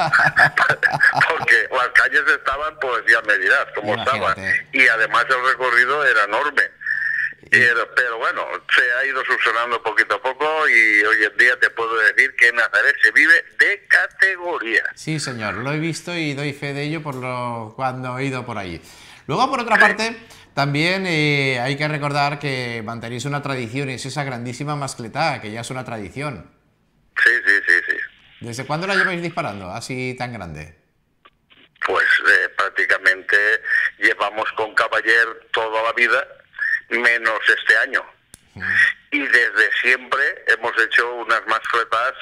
Porque las calles estaban, pues ya me dirás cómo estaban. Y además el recorrido era enorme. Pero, pero bueno, se ha ido subsanando poquito a poco, y hoy en día te puedo decir que en Nazaret se vive de categoría. Sí, señor, lo he visto y doy fe de ello por lo cuando he ido por allí. Luego, por otra parte, también eh, hay que recordar que mantenéis una tradición y es esa grandísima mascletá, que ya es una tradición. Sí, sí, sí, sí. ¿Desde cuándo la lleváis disparando así tan grande? Pues eh, prácticamente llevamos con Cavaller toda la vida, menos este año. Y desde siempre hemos hecho unas mascletas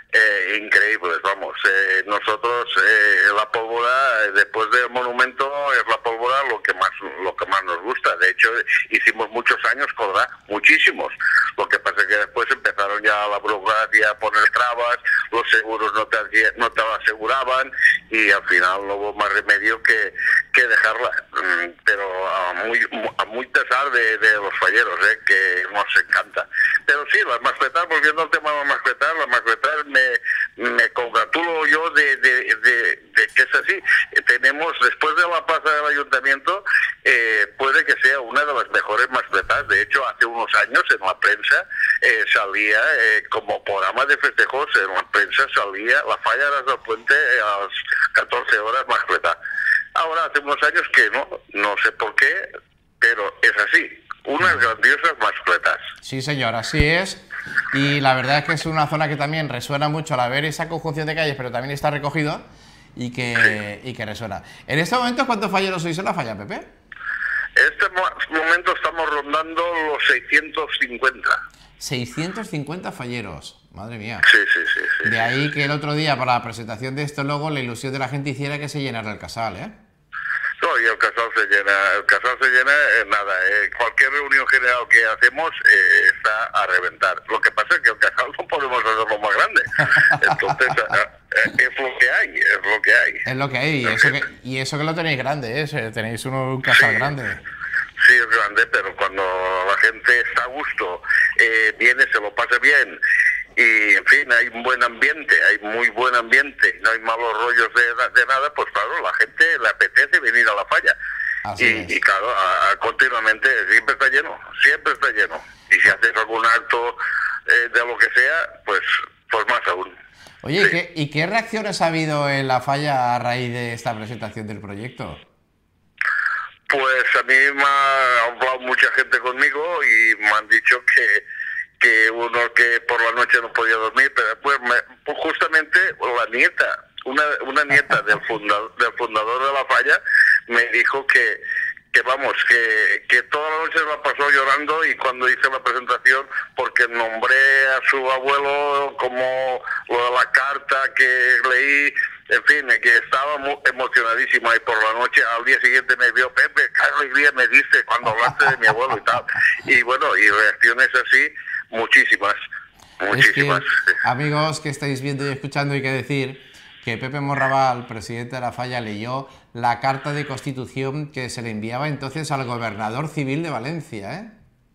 eh, increíbles, vamos. Eh, nosotros, eh, la pólvora, eh, después del monumento, es la pólvora lo que más lo que más nos gusta. De hecho, hicimos muchos años, ¿verdad? Muchísimos. Lo que pasa es que después empezaron ya la burocracia a poner trabas, los seguros no te, no te la aseguraban y al final no hubo más remedio que, que dejarla. Pero a muy, a muy pesar de, de los falleros, ¿eh? Que nos encanta. Pero sí, las mascletas, volviendo al tema de las mascletas, las mascletas me, me congratulo yo de, de, de, de que es así. Tenemos, después de la plaza del ayuntamiento, eh, puede que sea una de las mejores mascletas. De hecho, hace unos años en la prensa eh, salía, eh, como programa de festejos, en la prensa salía la falla de las del Puente eh, a las catorce horas mascleta. Ahora hace unos años que no, no sé por qué, pero es así. Unas grandiosas mascletas. Sí, señor, así es. Y la verdad es que es una zona que también resuena mucho al haber esa conjunción de calles, pero también está recogido y que, y que resuena. En este momento, ¿cuántos falleros sois en la falla, Pepe? En este momento estamos rondando los seiscientos cincuenta. seiscientos cincuenta falleros, madre mía. Sí, sí, sí, sí. De ahí que el otro día, para la presentación de esto logo, la ilusión de la gente hiciera que se llenara el casal, ¿eh? No, y el casal se llena, el casal se llena, eh, nada, eh, cualquier reunión general que hacemos eh, está a reventar. Lo que pasa es que el casal no podemos hacerlo más grande. Entonces, eh, es lo que hay, es lo que hay. Es lo que hay, y eso que, y eso que lo tenéis grande, ¿eh? Tenéis uno, un casal sí. grande. Sí, es grande, pero cuando la gente está a gusto, eh, viene, se lo pasa bien, y en fin, hay un buen ambiente, hay muy buen ambiente, no hay malos rollos de, de nada, pues claro, la gente le apetece venir a la falla. Así y, es. y claro, a, a, continuamente, siempre está lleno, siempre está lleno. Y si haces algún acto eh, de lo que sea, pues, pues más aún. Oye, sí. ¿y, qué, ¿y qué reacciones ha habido en la falla a raíz de esta presentación del proyecto? Pues a mí me ha hablado mucha gente conmigo y me han dicho que, que uno que por la noche no podía dormir, pero después me, pues justamente la nieta, una, una nieta del fundador, del fundador de la falla, me dijo que, que vamos, que, que toda la noche la pasó llorando y cuando hice la presentación, porque nombré a su abuelo como lo de la carta que leí, en fin, que estaba muy emocionadísima y por la noche al día siguiente me vio, Pepe, qué alegría me diste cuando hablaste de mi abuelo y tal. Y bueno, y reacciones así, muchísimas, muchísimas. Es que, amigos que estáis viendo y escuchando, hay que decir que Pepe Morrabal, presidente de la falla, leyó la carta de constitución que se le enviaba entonces al gobernador civil de Valencia, ¿eh?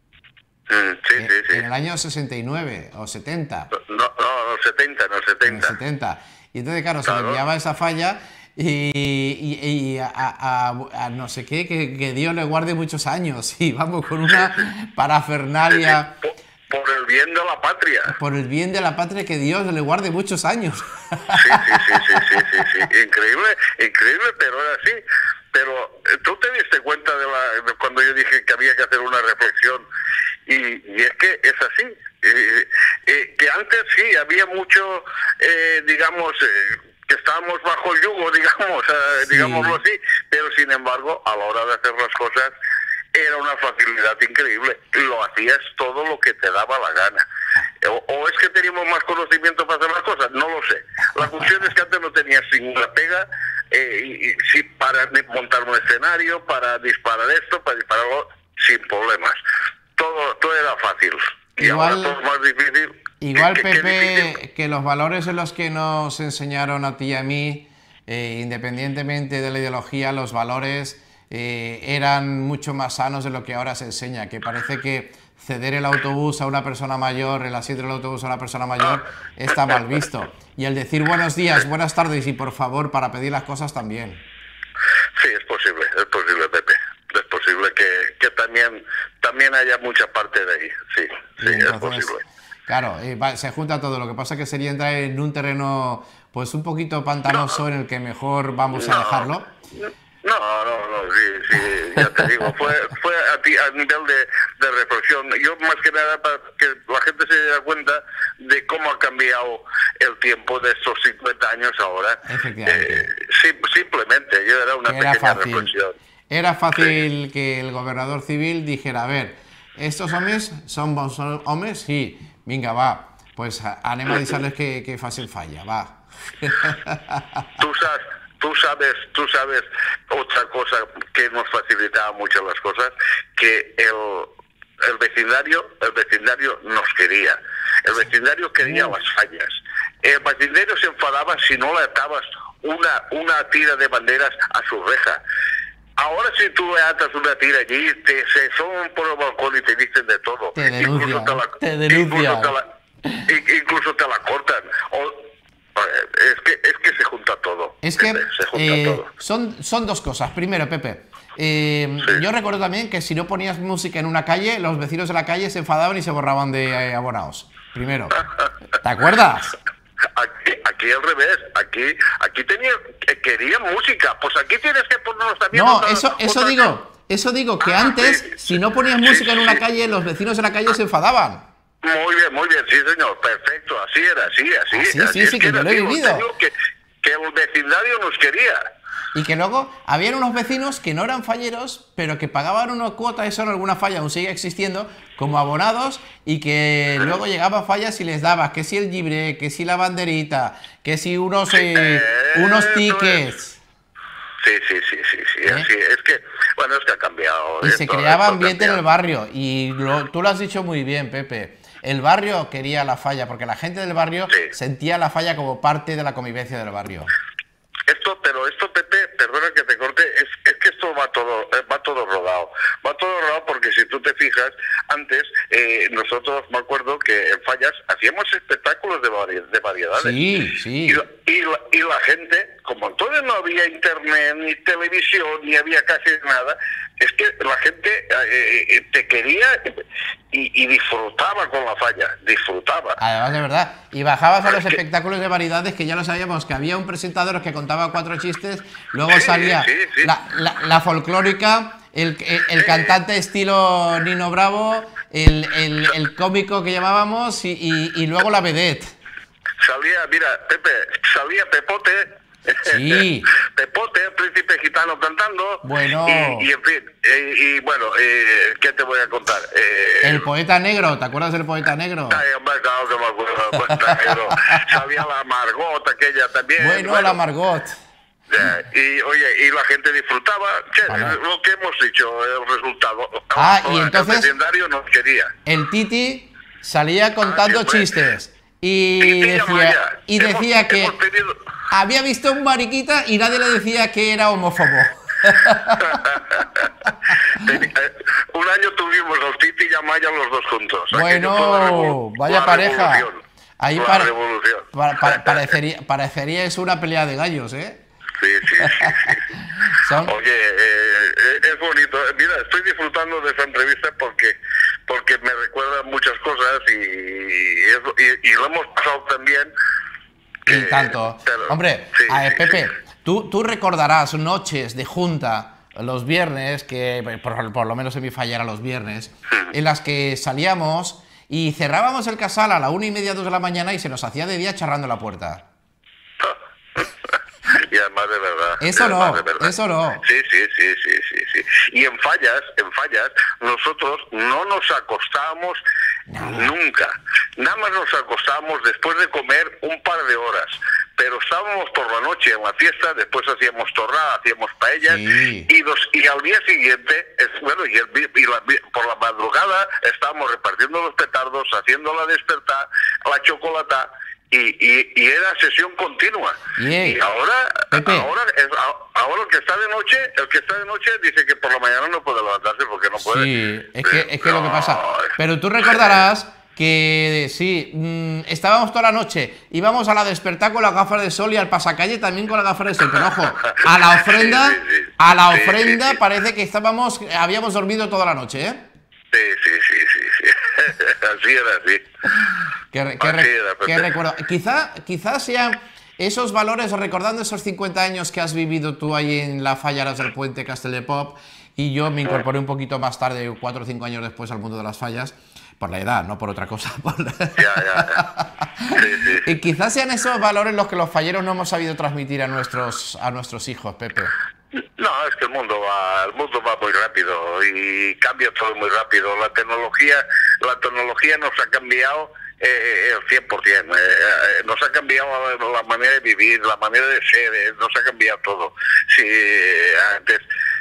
Mm, sí, en, sí, sí. En el año sesenta y nueve o setenta. No, no, no, setenta, no, setenta. En el setenta. Y entonces, claro, claro, se le enviaba esa falla y, y, y a, a, a no sé qué, que, que Dios le guarde muchos años. Y vamos con una parafernalia. Sí, sí. Por, por el bien de la patria. Por el bien de la patria, que Dios le guarde muchos años. Sí, sí, sí, sí, sí, sí, sí. Increíble, increíble, pero era así. Pero tú te diste cuenta de, la, de cuando yo dije que había que hacer una reflexión. Y, y es que es así. Eh, eh, que antes sí, había mucho, eh, digamos, eh, que estábamos bajo el yugo, digamos, eh, sí. digámoslo así, pero sin embargo, a la hora de hacer las cosas, era una facilidad increíble. Lo hacías todo lo que te daba la gana. O, o es que teníamos más conocimiento para hacer las cosas, no lo sé. La cuestión es que antes no tenías ninguna pega, eh, y, y sí, para montar un escenario, para disparar esto, para dispararlo, sin problemas. Todo, todo era fácil. Y igual, ahora todo es más difícil. Igual, ¿Qué, Pepe, qué difícil? Que los valores en los que nos enseñaron a ti y a mí, eh, independientemente de la ideología, los valores eh, eran mucho más sanos de lo que ahora se enseña, que parece que ceder el autobús a una persona mayor, el asiento del autobús a una persona mayor, está mal visto. Y el decir buenos días, buenas tardes y por favor para pedir las cosas también. Sí, es posible, es posible, Pepe. Es posible que, que también, también haya mucha parte de ahí, sí, sí, entonces, es posible. Claro, eh, va, se junta todo, lo que pasa que sería entrar en un terreno pues un poquito pantanoso no, en el que mejor vamos no, a dejarlo. No, No, no, no, sí, sí, ya te digo, fue, fue a, ti, a nivel de, de reflexión. Yo más que nada para que la gente se dé cuenta de cómo ha cambiado el tiempo de estos cincuenta años ahora. Efectivamente. Eh, sim, simplemente, yo era una era pequeña fácil, reflexión. Era fácil sí. que el gobernador civil dijera, a ver, ¿estos hombres son bons hombres? Sí, venga, va, pues anem a deixar-les que, que facin falla, va. Tú sabes... Tú sabes, tú sabes otra cosa que nos facilitaba mucho las cosas, que el, el vecindario, el vecindario nos quería. El vecindario quería las fallas. El vecindario se enfadaba si no le atabas una, una tira de banderas a su reja. Ahora si tú le atas una tira allí, te se son por el balcón y te dicen de todo. Te denuncian, incluso te la, te denuncian. Incluso te la, incluso te la cortan. O, Es que, es que se junta todo. Es que se junta eh, todo. Son, son dos cosas. Primero, Pepe, eh, sí. yo recuerdo también que si no ponías música en una calle, los vecinos de la calle se enfadaban y se borraban de eh, abonados. Primero. ¿Te acuerdas? Aquí, aquí al revés. Aquí, aquí tenía, querían música. Pues aquí tienes que ponernos también. No, otra, eso, eso otra... digo. Eso digo que ah, antes, sí, si no ponías sí, música sí, en una sí. calle, los vecinos de la calle se enfadaban. Muy bien, muy bien, sí señor, perfecto, así era, así, así. así, así sí, es sí, que, que yo lo he vivido. Que, que el vecindario nos quería. Y que luego habían unos vecinos que no eran falleros, pero que pagaban una cuota, eso en alguna falla aún sigue existiendo, como abonados, y que sí. luego llegaban fallas y les daba que si el libre, que si la banderita, que si unos, eh, eh, unos tickets. Sí, sí, sí, sí, sí, ¿Eh? así es que, bueno, es que ha cambiado. Y se creaba ambiente en el barrio, y lo, tú lo has dicho muy bien, Pepe. El barrio quería la falla, porque la gente del barrio sí. sentía la falla como parte de la convivencia del barrio. Esto, pero esto, Pepe, perdona que te corte, es, es que esto va todo, va todo rodado. Va todo rodado porque si tú te fijas, antes eh, nosotros, me acuerdo que en fallas hacíamos espectáculos de, vari de variedades. Sí, sí. Y la, y, la, y la gente, como entonces no había internet, ni televisión, ni había casi nada, es que la gente eh, te quería y, y disfrutaba con la falla, disfrutaba. Además, de verdad. Y bajabas a los espectáculos de variedades, que ya lo sabíamos, que había un presentador que contaba cuatro chistes, luego sí, salía sí, sí. La, la, la folclórica, el, el, el sí. cantante estilo Nino Bravo, el, el, el cómico que llamábamos, y, y, y luego la vedette. Salía, mira, Pepe, salía Pepote. Sí. Pepote, el príncipe gitano cantando. Bueno. Y, y en fin, y, y bueno, eh, ¿qué te voy a contar? Eh, el poeta negro, ¿te acuerdas del poeta negro? Ay, hombre, claro que me acuerdo del poeta negro. Sabía la Margot, aquella también. Bueno, bueno. la Margot. Eh, y oye, y la gente disfrutaba, che, bueno. lo que hemos dicho, el resultado. Ah, y entonces. El vecindario nos quería. El Titi salía contando ah, chistes. Y Titi decía, y decía hemos, que hemos tenido... había visto un mariquita y nadie le decía que era homófobo. Un año tuvimos los Titi y Amaya los dos juntos. Bueno, vaya pareja. Ahí la pare... pa pa parecería, parecería es una pelea de gallos, ¿eh? Sí, sí, sí. sí. Son... Oye, eh, es bonito. Mira, estoy disfrutando de esta entrevista porque porque me recuerda muchas cosas y, y, y lo hemos pasado también. Que, y tanto. Pero, Hombre, sí, a ver, Pepe, sí. tú, tú recordarás noches de junta los viernes, que por, por lo menos en mi falla era los viernes, en las que salíamos y cerrábamos el casal a la una y media, dos de la mañana y se nos hacía de día charrando la puerta. Y además de verdad. Eso no, verdad. eso no. Sí, sí, sí, sí, sí, sí. Y en fallas, en fallas, nosotros no nos acostábamos Nada. nunca. Nada más nos acostábamos después de comer un par de horas. Pero estábamos por la noche en la fiesta, después hacíamos torrada, hacíamos paellas, sí. y, los, y al día siguiente, es, bueno, y, el, y la, por la madrugada estábamos repartiendo los petardos, haciéndola despertar, la chocolata. Y, y, y era sesión continua. Yeah. Y ahora, Pepe. ahora, es, ahora el que está de noche, el que está de noche dice que por la mañana no puede levantarse porque no puede. Sí, es que, es que no. lo que pasa. Pero tú recordarás que sí, mmm, estábamos toda la noche, íbamos a la despertar con las gafas de sol y al pasacalle también con las gafas de sol. Pero ojo, a la ofrenda, sí, sí, sí. a la sí, ofrenda sí, sí. parece que estábamos, habíamos dormido toda la noche, ¿eh? Sí, sí, sí, sí, sí. Así era, así. ¿Qué, qué, así re, era, qué recuerdo? Quizá, quizá sea esos valores, recordando esos cincuenta años que has vivido tú ahí en la Fallaras del Puente Castelldepop, y yo me incorporé un poquito más tarde, cuatro o cinco años después, al mundo de las fallas, por la edad, no por otra cosa. Por la... Ya, ya, ya. Sí, sí. Y quizás sean esos valores los que los falleros no hemos sabido transmitir a nuestros, a nuestros hijos, Pepe. No, es que el mundo va, el mundo va muy rápido y cambia todo muy rápido. La tecnología, la tecnología nos ha cambiado eh, el cien por cien. Eh, nos ha cambiado la manera de vivir, la manera de ser, eh, nos ha cambiado todo. Si eh, antes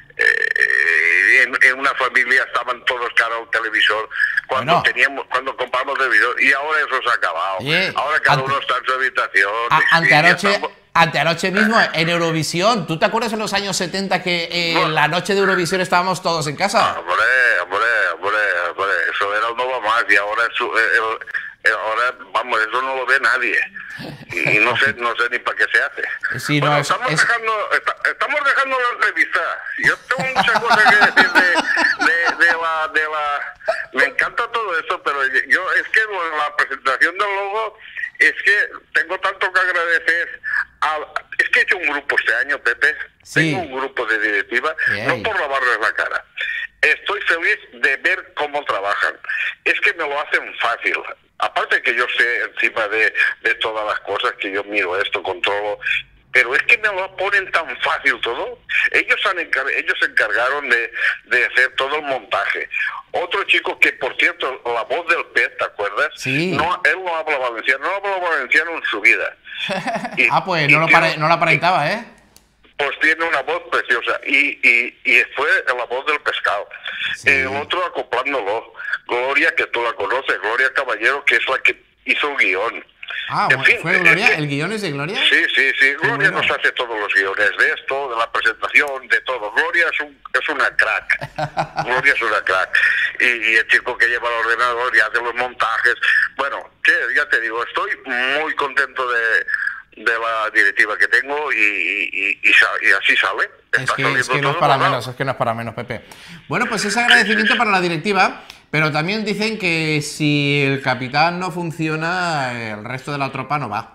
eh, en, en una familia estaban todos cara a un televisor cuando bueno. teníamos, cuando compramos televisor, y ahora eso se ha acabado. Oye, ahora cada ante, uno está en su habitación. A, anteanoche, anteanoche mismo en Eurovisión, ¿tú te acuerdas en los años setenta que eh, bueno, la noche de Eurovisión estábamos todos en casa? Hombre, hombre, hombre, hombre, eso era un nuevo más y ahora es su, el, el, ahora, vamos, eso no lo ve nadie. Y no sé, no sé ni para qué se hace. Sí, bueno, no, estamos, es... dejando, está, estamos dejando la entrevista. Yo tengo muchas cosas que decir de, de, de, la, de la... Me encanta todo eso, pero yo es que la presentación del logo, es que tengo tanto que agradecer. A, es que he hecho un grupo este año, Pepe. Sí. Tengo un grupo de directiva, Bien. no por lavarles la cara. Estoy feliz de ver cómo trabajan. Es que me lo hacen fácil. Aparte que yo sé encima de, de todas las cosas, que yo miro esto, controlo, pero es que me lo ponen tan fácil todo. Ellos han encar ellos se encargaron de, de hacer todo el montaje. Otro chico que, por cierto, la voz del pez, ¿te acuerdas? Sí. No, él no habla valenciano, no habla valenciano en su vida. Y, ah, pues no lo, tiene, no lo aparentaba, ¿eh? Pues tiene una voz preciosa y, y, y fue la voz del pescado. Sí. El otro acoplándolo, Gloria, que tú la conoces, Gloria Caballero, que es la que hizo el guión. Ah, en bueno, fin, ¿fue Gloria? Eh, ¿El guión es de Gloria? Sí, sí, sí. Gloria bueno. nos hace todos los guiones de esto, de la presentación, de todo. Gloria es, un, es una crack. Gloria es una crack. Y, y el chico que lleva el ordenador y hace los montajes. Bueno, que ya te digo, estoy muy contento de... de la directiva que tengo y, y, y, y así sale. Es que, es que no es para menos, es que no es para menos, Pepe. Bueno, pues ese agradecimiento para la directiva, pero también dicen que si el capitán no funciona, el resto de la tropa no va.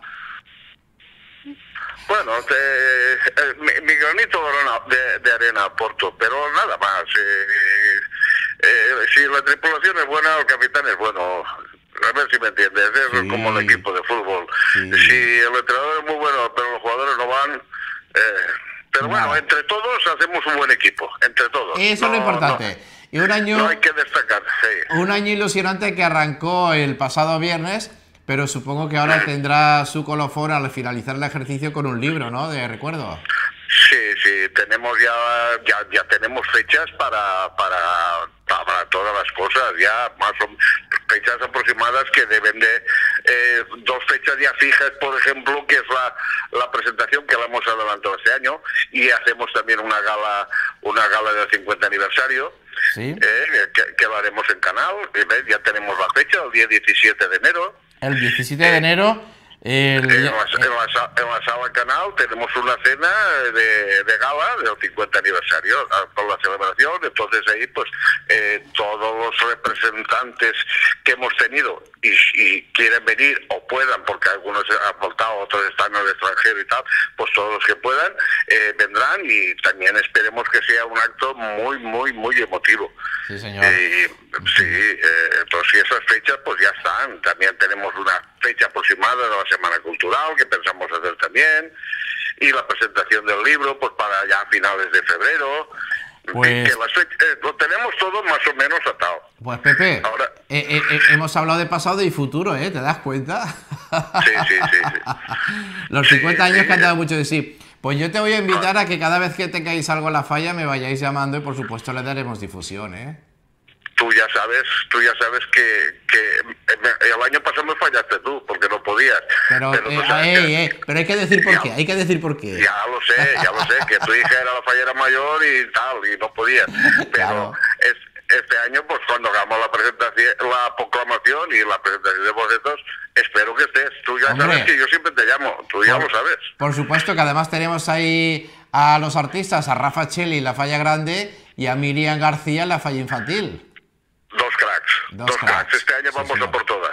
Bueno, te, eh, mi, mi granito de, de arena aporto, pero nada más. Eh, eh, si la tripulación es buena, el capitán es bueno. A ver si me entiendes, es sí. como el equipo de fútbol. Sí. Si el entrenador es muy bueno, pero los jugadores no van... Eh, pero Nada. bueno, entre todos hacemos un buen equipo, entre todos. Eso no, es lo importante. No, y un año... No hay que destacar, sí. Un año ilusionante que arrancó el pasado viernes, pero supongo que ahora tendrá su colofón al finalizar el ejercicio con un libro, ¿no? De recuerdo. Sí, sí, tenemos ya, ya, ya tenemos fechas para, para, para todas las cosas, ya más o fechas aproximadas que deben de, eh, dos fechas ya fijas, por ejemplo, que es la, la presentación que la hemos adelantado este año, y hacemos también una gala, una gala del cincuenta aniversario, ¿sí? eh, que, que lo haremos en canal, ¿ves? Ya tenemos la fecha, el día diecisiete de enero. El diecisiete de enero... El... En, la, en, la, en la sala canal tenemos una cena de, de gala del cincuenta aniversario con la celebración. Entonces ahí pues eh, todos los representantes que hemos tenido y, y quieren venir o puedan, porque algunos han faltado, otros están en el extranjero y tal, pues todos los que puedan eh, vendrán, y también esperemos que sea un acto muy muy muy emotivo. Sí, señor. Eh, sí, eh, entonces si esas fechas pues ya están. También tenemos una fecha aproximada de la Semana Cultural que pensamos hacer también, y la presentación del libro pues para ya a finales de febrero. Pues... que las fechas, eh, lo tenemos todo más o menos atado. Pues Pepe, ahora eh, eh, eh, hemos hablado de pasado y futuro, ¿eh? ¿Te das cuenta? Sí, sí, sí, sí. Los cincuenta sí, años sí, que han dado mucho de sí. Pues yo te voy a invitar a que cada vez que tengáis algo en la falla me vayáis llamando, y por supuesto le daremos difusión, ¿eh? Tú ya sabes, tú ya sabes que, que el año pasado me fallaste tú, porque no podías. Pero, pero, eh, eh, que, eh, pero hay que decir por ya, qué, hay que decir por qué. Ya lo sé, ya lo sé, que tu hija era la fallera mayor y tal, y no podías. Pero claro. es, este año, pues cuando hagamos la presentación, la proclamación y la presentación de bocetos, espero que estés. Tú ya Hombre, sabes que yo siempre te llamo, tú ya por, lo sabes. Por supuesto, que además tenemos ahí a los artistas, a Rafa Cheli en la falla grande y a Miriam García en la falla infantil. Dos cracks, dos, dos cracks. cracks. Este año sí, vamos sí, a por todas.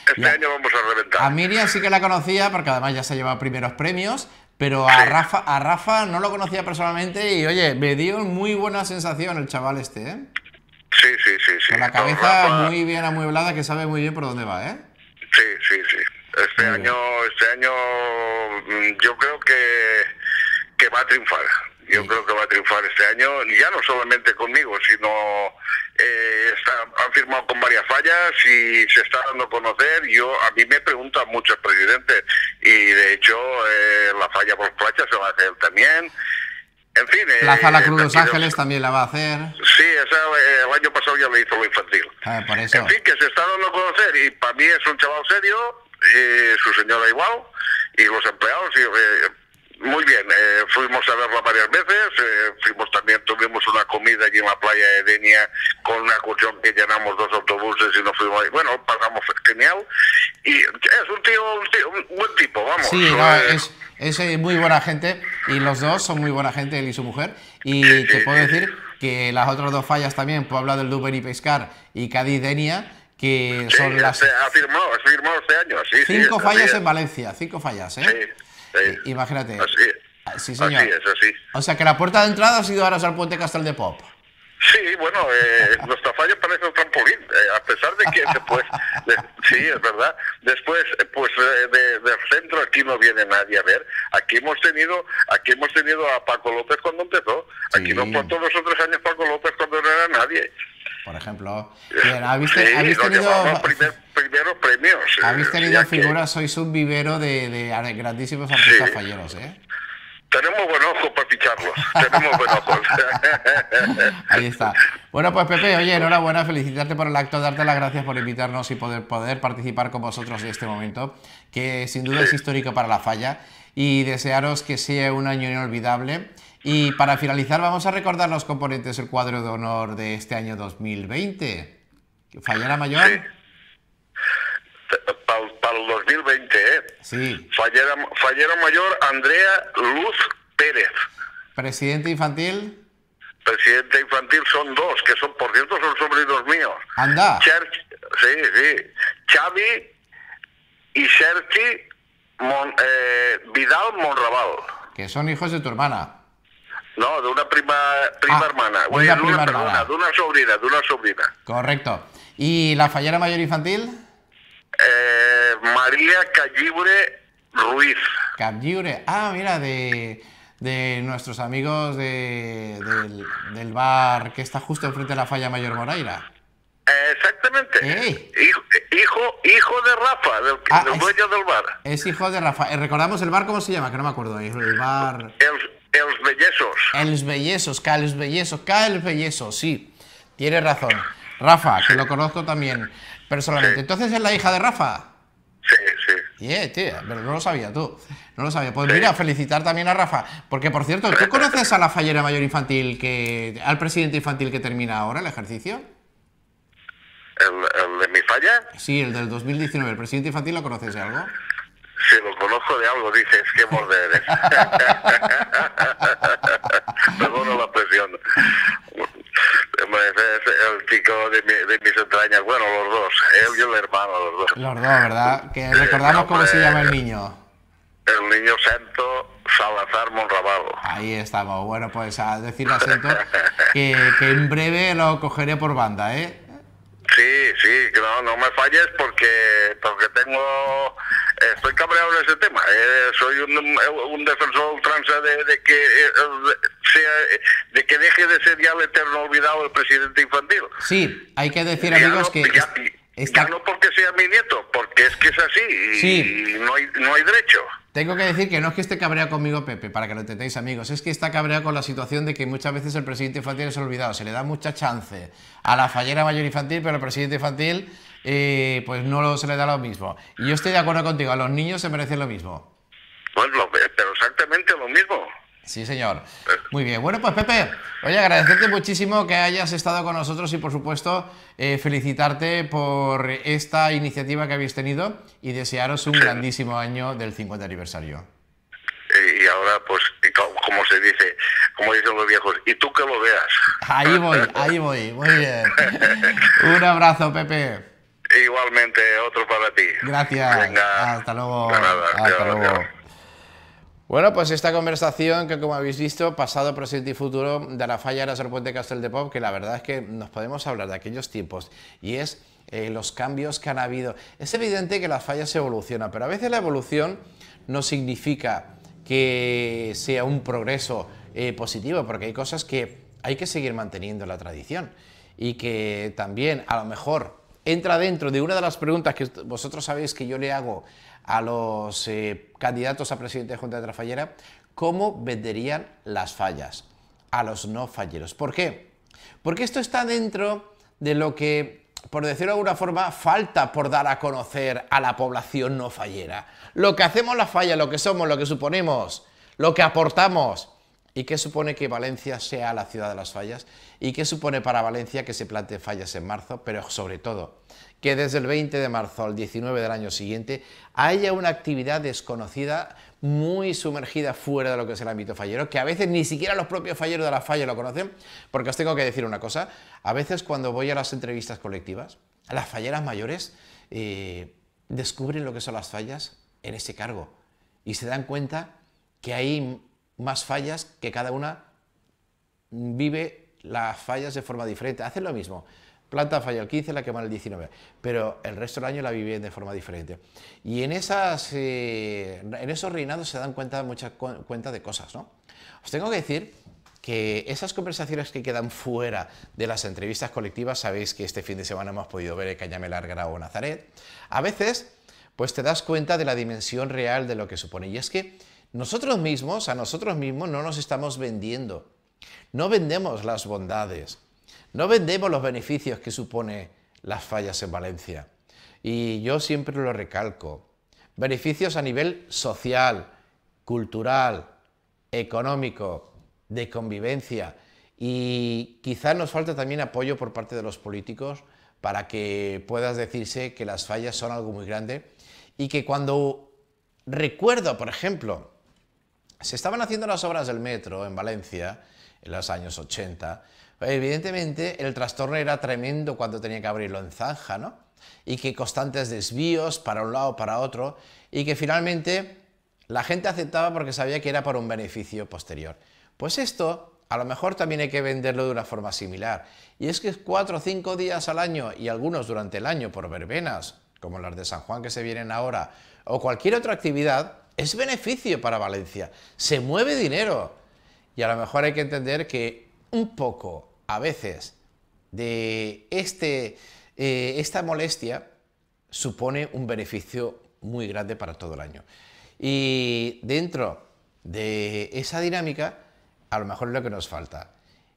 este Ya. año vamos a reventar. A Miriam sí que la conocía, porque además ya se ha llevado primeros premios, pero a, Sí. Rafa, a Rafa no lo conocía personalmente y, oye, me dio muy buena sensación el chaval este, ¿eh? Sí, sí, sí, sí. Con la No, cabeza Rafa- muy bien amueblada, que sabe muy bien por dónde va, ¿eh? Sí, sí, sí. Este Muy año, este año mm, yo creo que, que va a triunfar. Yo creo que va a triunfar este año, ya no solamente conmigo, sino eh, está, han firmado con varias fallas y se está dando a conocer. Yo A mí me preguntan muchos presidentes y de hecho eh, la falla por Placha se va a hacer también. En fin... eh, Plaza La Cruz Los aquí- Ángeles también la va a hacer. Sí, esa, eh, el año pasado ya le hizo lo infantil. Ah, por eso. En fin, que se está dando a conocer y para mí es un chaval serio, y su señora igual, y los empleados, y, eh, muy bien, eh, fuimos a verla varias veces, eh, fuimos también, tuvimos una comida allí en la playa de Denia con una excursión que llenamos dos autobuses y nos fuimos ahí, bueno, pasamos genial, y es un tío, un, tío, un buen tipo, vamos. Sí, no, eh, es, es eh, muy buena gente y los dos son muy buena gente, él y su mujer. Y te puedo decir que las otras dos fallas también, Puebla del Duber y Pescar y Cádiz Denia, que sí, son las este, ha firmado, ha firmado este año, sí, cinco sí, fallas así en Valencia, cinco fallas, ¿eh? Sí, sí. Imagínate. Así, Sí, señor. así es, así. O sea que la puerta de entrada ha sido ahora al puente Castel de Pop. Sí, bueno, eh, nuestra falla parece un trampolín, eh, a pesar de que después, de- sí, es verdad, después, eh, pues eh, de- del centro aquí no viene nadie a ver. Aquí hemos tenido, aquí hemos tenido a Paco López cuando empezó. Aquí no fue todos los otros años Paco López cuando no era nadie. Por ejemplo. Bien, habéis, Sí, habéis nos tenido, llevamos primer- primeros premios. eh, habéis sí, tenido aquí. figuras, sois un vivero de, de ar- grandísimos artistas Sí. falleros, ¿eh? Tenemos buen ojo para ficharlos, tenemos buen ojo. Ahí está. Bueno, pues Pepe, oye, enhorabuena, felicitarte por el acto, darte las gracias por invitarnos y poder, poder participar con vosotros de este momento, que sin duda es histórico para la falla, y desearos que sea un año inolvidable. Y para finalizar, vamos a recordar los componentes del cuadro de honor de este año dos mil veinte. ¿Fallera mayor? Para el dos mil veinte, ¿eh? Sí. Fallera, fallera mayor, Andrea Luz Pérez. ¿Presidente infantil? Presidente infantil son dos, que son, por cierto, son sobrinos míos. Anda. Cher- sí, sí. Xavi y Sergi Mon- eh, Vidal Monraval. Que son hijos de tu hermana. No, de una prima prima Ah, hermana. una Oye, de prima perdona, hermana. de una sobrina, de una sobrina. Correcto. ¿Y la fallera mayor infantil? Eh, María Callibre Ruiz. Capgiure. Ah, mira, de, de nuestros amigos de, del, del bar que está justo enfrente de la falla Mayor Moraira. Eh, exactamente. ¡Ey! Hijo, hijo, hijo de Rafa, del, Ah, del es- dueño del bar. Es hijo de Rafa. Eh, ¿Recordamos el bar cómo se llama? Que no me acuerdo. El bar... Els, els Bellesos. Els Bellesos, Cals Bellesos, Cals Bellesos, sí. Tienes razón. Rafa, que lo conozco también personalmente. Entonces es la hija de Rafa. Sí, sí. Yeah, tía, pero no lo sabía tú. No lo sabía. Pues mira, felicitar también a Rafa. Porque, por cierto, ¿tú conoces a la fallera mayor infantil, que al presidente infantil que termina ahora el ejercicio? ¿El, el de mi falla? Sí, el del dos mil diecinueve. ¿El presidente infantil lo conoces de algo? Si lo conozco de algo, dices, qué borde eres. Perdona la presión. Es el chico de, mi- de mis entrañas, bueno, los dos, él y el hermano, los dos. Los dos, ¿verdad? Que recordamos cómo se llama el niño. El niño santo Salazar Monraval. Ahí estamos. Bueno, pues a decirle a Sento que, que en breve lo cogeré por banda, ¿eh? Sí, sí, que no, no me falles porque porque tengo eh, estoy cabreado en ese tema. Eh, soy un, un defensor ultranza de, de que eh, de, sea de que deje de ser ya el eterno olvidado el presidente infantil. Sí, hay que decir, Ya amigos, no, que ya, está... ya no porque sea mi nieto, porque es que es así y, Sí. y no hay no hay derecho. Tengo que decir que no es que esté cabreado conmigo, Pepe, para que lo entendáis, amigos. Es que está cabreado con la situación de que muchas veces el presidente infantil es olvidado. Se le da mucha chance a la fallera mayor infantil, pero el presidente infantil eh, pues no lo- se le da lo mismo. Y yo estoy de acuerdo contigo, a los niños se merecen lo mismo. Bueno, pero exactamente lo mismo. Sí, señor. Muy bien. Bueno, pues Pepe, oye, agradecerte muchísimo que hayas estado con nosotros y, por supuesto, eh, felicitarte por esta iniciativa que habéis tenido y desearos un grandísimo año del cincuenta aniversario. Y ahora, pues, y co- como se dice, como dicen los viejos, y tú que lo veas. Ahí voy, ahí voy. Muy bien. Un abrazo, Pepe. Igualmente, otro para ti. Gracias. Venga. Hasta luego. De nada. Hasta Adiós, luego. adiós. Bueno, pues esta conversación que, como habéis visto, pasado, presente y futuro de la falla de la Puente Castelldepop, que la verdad es que nos podemos hablar de aquellos tiempos y es eh, los cambios que han habido. Es evidente que las fallas evolucionan, pero a veces la evolución no significa que sea un progreso eh, positivo, porque hay cosas que hay que seguir manteniendo la tradición y que también a lo mejor entra dentro de una de las preguntas que vosotros sabéis que yo le hago a los eh, candidatos a presidente de Junta de Trafallera, ¿cómo venderían las fallas a los no falleros? ¿Por qué? Porque esto está dentro de lo que, por decirlo de alguna forma, falta por dar a conocer a la población no fallera. Lo que hacemos las fallas, lo que somos, lo que suponemos, lo que aportamos. ¿Y qué supone que Valencia sea la ciudad de las fallas? ¿Y qué supone para Valencia que se planteen fallas en marzo? Pero sobre todo, que desde el veinte de marzo al diecinueve del año siguiente haya una actividad desconocida, muy sumergida fuera de lo que es el ámbito fallero, que a veces ni siquiera los propios falleros de la falla lo conocen, porque os tengo que decir una cosa, a veces cuando voy a las entrevistas colectivas, las falleras mayores eh, descubren lo que son las fallas en ese cargo y se dan cuenta que hay más fallas, que cada una vive las fallas de forma diferente. Hacen lo mismo, planta falla el quince, la queman el diecinueve, pero el resto del año la viven de forma diferente. Y en, esas, eh, en esos reinados se dan cuenta, mucha cuenta de cosas, ¿no? Os tengo que decir que esas conversaciones que quedan fuera de las entrevistas colectivas, sabéis que este fin de semana hemos podido ver el Cañamelar, Grau o Nazaret, a veces pues te das cuenta de la dimensión real de lo que supone. Y es que nosotros mismos, a nosotros mismos no nos estamos vendiendo, no vendemos las bondades, no vendemos los beneficios que supone las fallas en Valencia. Y yo siempre lo recalco, beneficios a nivel social, cultural, económico, de convivencia, y quizás nos falta también apoyo por parte de los políticos para que puedas decirse que las fallas son algo muy grande y que cuando recuerdo, por ejemplo, se estaban haciendo las obras del metro en Valencia en los años ochenta, evidentemente el trastorno era tremendo cuando tenía que abrirlo en zanja, ¿no? Y que constantes desvíos para un lado, para otro, y que finalmente la gente aceptaba porque sabía que era por un beneficio posterior. Pues esto a lo mejor también hay que venderlo de una forma similar, y es que cuatro o cinco días al año, y algunos durante el año por verbenas, como las de San Juan que se vienen ahora, o cualquier otra actividad, es beneficio para Valencia, se mueve dinero, y a lo mejor hay que entender que un poco, a veces, de este, eh, esta molestia supone un beneficio muy grande para todo el año. Y dentro de esa dinámica, a lo mejor es lo que nos falta.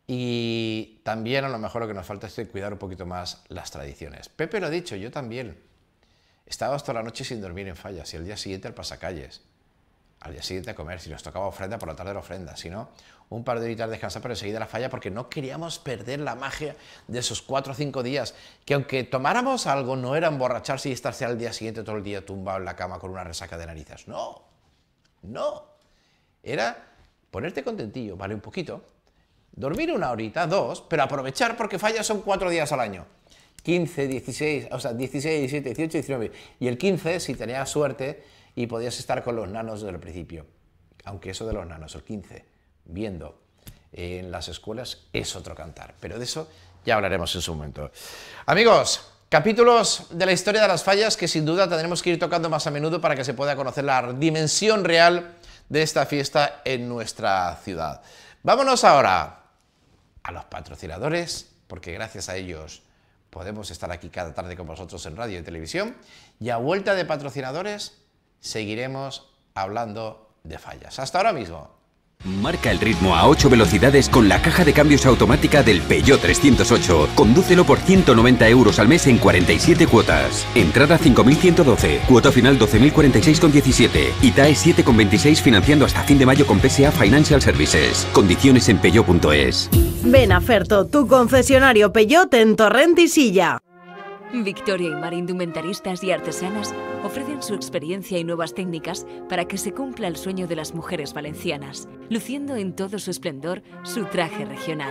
Y también a lo mejor lo que nos falta es cuidar un poquito más las tradiciones. Pepe lo ha dicho, yo también. Estaba hasta la noche sin dormir en fallas y el día siguiente al pasacalles. Al día siguiente a comer, si nos tocaba ofrenda, por la tarde la ofrenda, si no, un par de horitas descansar, pero enseguida la falla, porque no queríamos perder la magia de esos cuatro o cinco días, que aunque tomáramos algo, no era emborracharse y estarse al día siguiente todo el día tumbado en la cama con una resaca de narices. No, no. Era ponerte contentillo, vale un poquito, dormir una horita, dos, pero aprovechar porque fallas son cuatro días al año. quince, dieciséis, o sea, dieciséis, diecisiete, dieciocho, diecinueve. Y el quince, si tenías suerte, y podías estar con los nanos desde el principio. Aunque eso de los nanos, el quince, viendo en las escuelas, es otro cantar. Pero de eso ya hablaremos en su momento. Amigos, capítulos de la historia de las fallas que sin duda tendremos que ir tocando más a menudo para que se pueda conocer la dimensión real de esta fiesta en nuestra ciudad. Vámonos ahora a los patrocinadores, porque gracias a ellos podemos estar aquí cada tarde con vosotros en radio y televisión, y a vuelta de patrocinadores seguiremos hablando de fallas. Hasta ahora mismo. Marca el ritmo a ocho velocidades con la caja de cambios automática del Peugeot trescientos ocho. Condúcelo por ciento noventa euros al mes en cuarenta y siete cuotas. Entrada cinco mil ciento doce, cuota final doce mil cuarenta y seis con diecisiete y T A E siete con veintiséis financiando hasta fin de mayo con P S A Financial Services. Condiciones en peugeot punto es. Ven a Ferto, tu concesionario Peugeot en Torrent y Silla. Victoria y Mar Indumentaristas y Artesanas ofrecen su experiencia y nuevas técnicas para que se cumpla el sueño de las mujeres valencianas, luciendo en todo su esplendor su traje regional.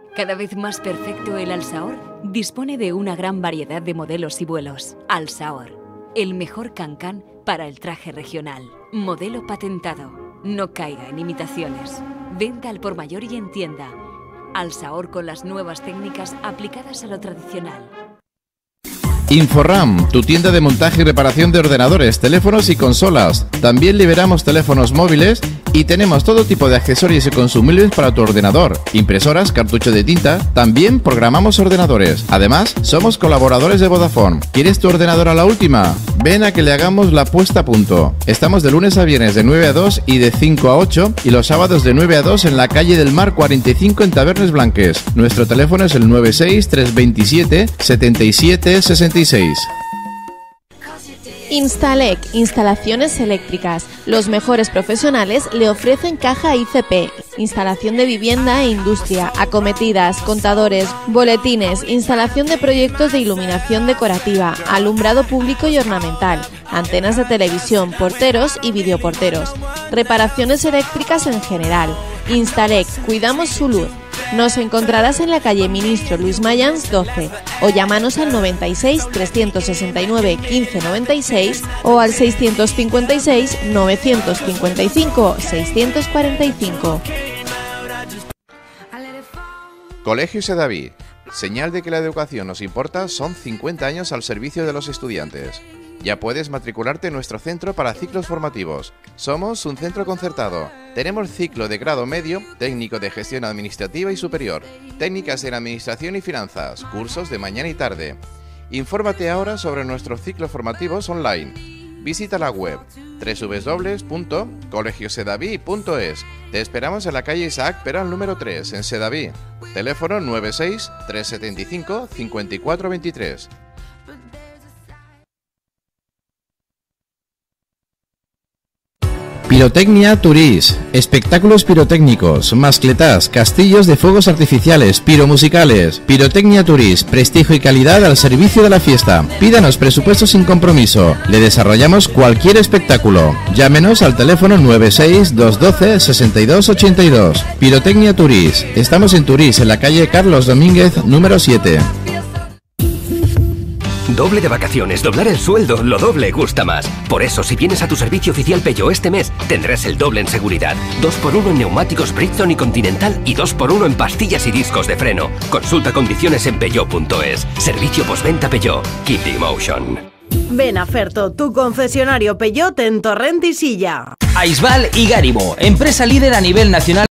Cada vez más perfecto, el Alsaor dispone de una gran variedad de modelos y vuelos. Alsaor, el mejor cancán para el traje regional. Modelo patentado. No caiga en imitaciones. Venta al por mayor y en tienda. Alsaor con las nuevas técnicas aplicadas a lo tradicional. Inforram, tu tienda de montaje y reparación de ordenadores, teléfonos y consolas. También liberamos teléfonos móviles y tenemos todo tipo de accesorios y consumibles para tu ordenador, impresoras, cartucho de tinta. También programamos ordenadores. Además, somos colaboradores de Vodafone. ¿Quieres tu ordenador a la última? Ven a que le hagamos la puesta a punto. Estamos de lunes a viernes de nueve a dos y de cinco a ocho y los sábados de nueve a dos en la calle del Mar cuarenta y cinco en Tabernes Blanques. Nuestro teléfono es el nueve seis tres dos siete siete siete seis seis. Instalec, instalaciones eléctricas. Los mejores profesionales le ofrecen caja I C P, instalación de vivienda e industria, acometidas, contadores, boletines, instalación de proyectos de iluminación decorativa, alumbrado público y ornamental, antenas de televisión, porteros y videoporteros, reparaciones eléctricas en general. Instalec, cuidamos su luz. Nos encontrarás en la calle Ministro Luis Mayans doce o llámanos al noventa y seis, trescientos sesenta y nueve, quince noventa y seis o al seiscientos cincuenta y seis, novecientos cincuenta y cinco, seiscientos cuarenta y cinco. Colegio Sedaví. Señal de que la educación nos importa, son cincuenta años al servicio de los estudiantes. Ya puedes matricularte en nuestro centro para ciclos formativos. Somos un centro concertado. Tenemos ciclo de grado medio, técnico de gestión administrativa y superior, técnicas en administración y finanzas, cursos de mañana y tarde. Infórmate ahora sobre nuestros ciclos formativos online. Visita la web doble u doble u doble u punto colegio sedaví punto es. Te esperamos en la calle Isaac Peral número tres, en Sedaví. Teléfono nueve seis, tres siete cinco, cinco cuatro dos tres. Pirotecnia Turís, espectáculos pirotécnicos, mascletas, castillos de fuegos artificiales, piromusicales. Pirotecnia Turís, prestigio y calidad al servicio de la fiesta. Pídanos presupuesto sin compromiso. Le desarrollamos cualquier espectáculo. Llámenos al teléfono nueve seis, dos uno dos, seis dos ocho dos. Pirotecnia Turís. Estamos en Turís, en la calle Carlos Domínguez, número siete. Doble de vacaciones, doblar el sueldo, lo doble gusta más. Por eso, si vienes a tu servicio oficial Peugeot este mes, tendrás el doble en seguridad. dos por uno en neumáticos Bridgestone y Continental y dos por uno en pastillas y discos de freno. Consulta condiciones en peugeot punto es. Servicio postventa Peugeot. Keep the emotion. Ven a Ferto, tu concesionario Peugeot en Torrent y Silla. Aisbal y Gárimo, empresa líder a nivel nacional.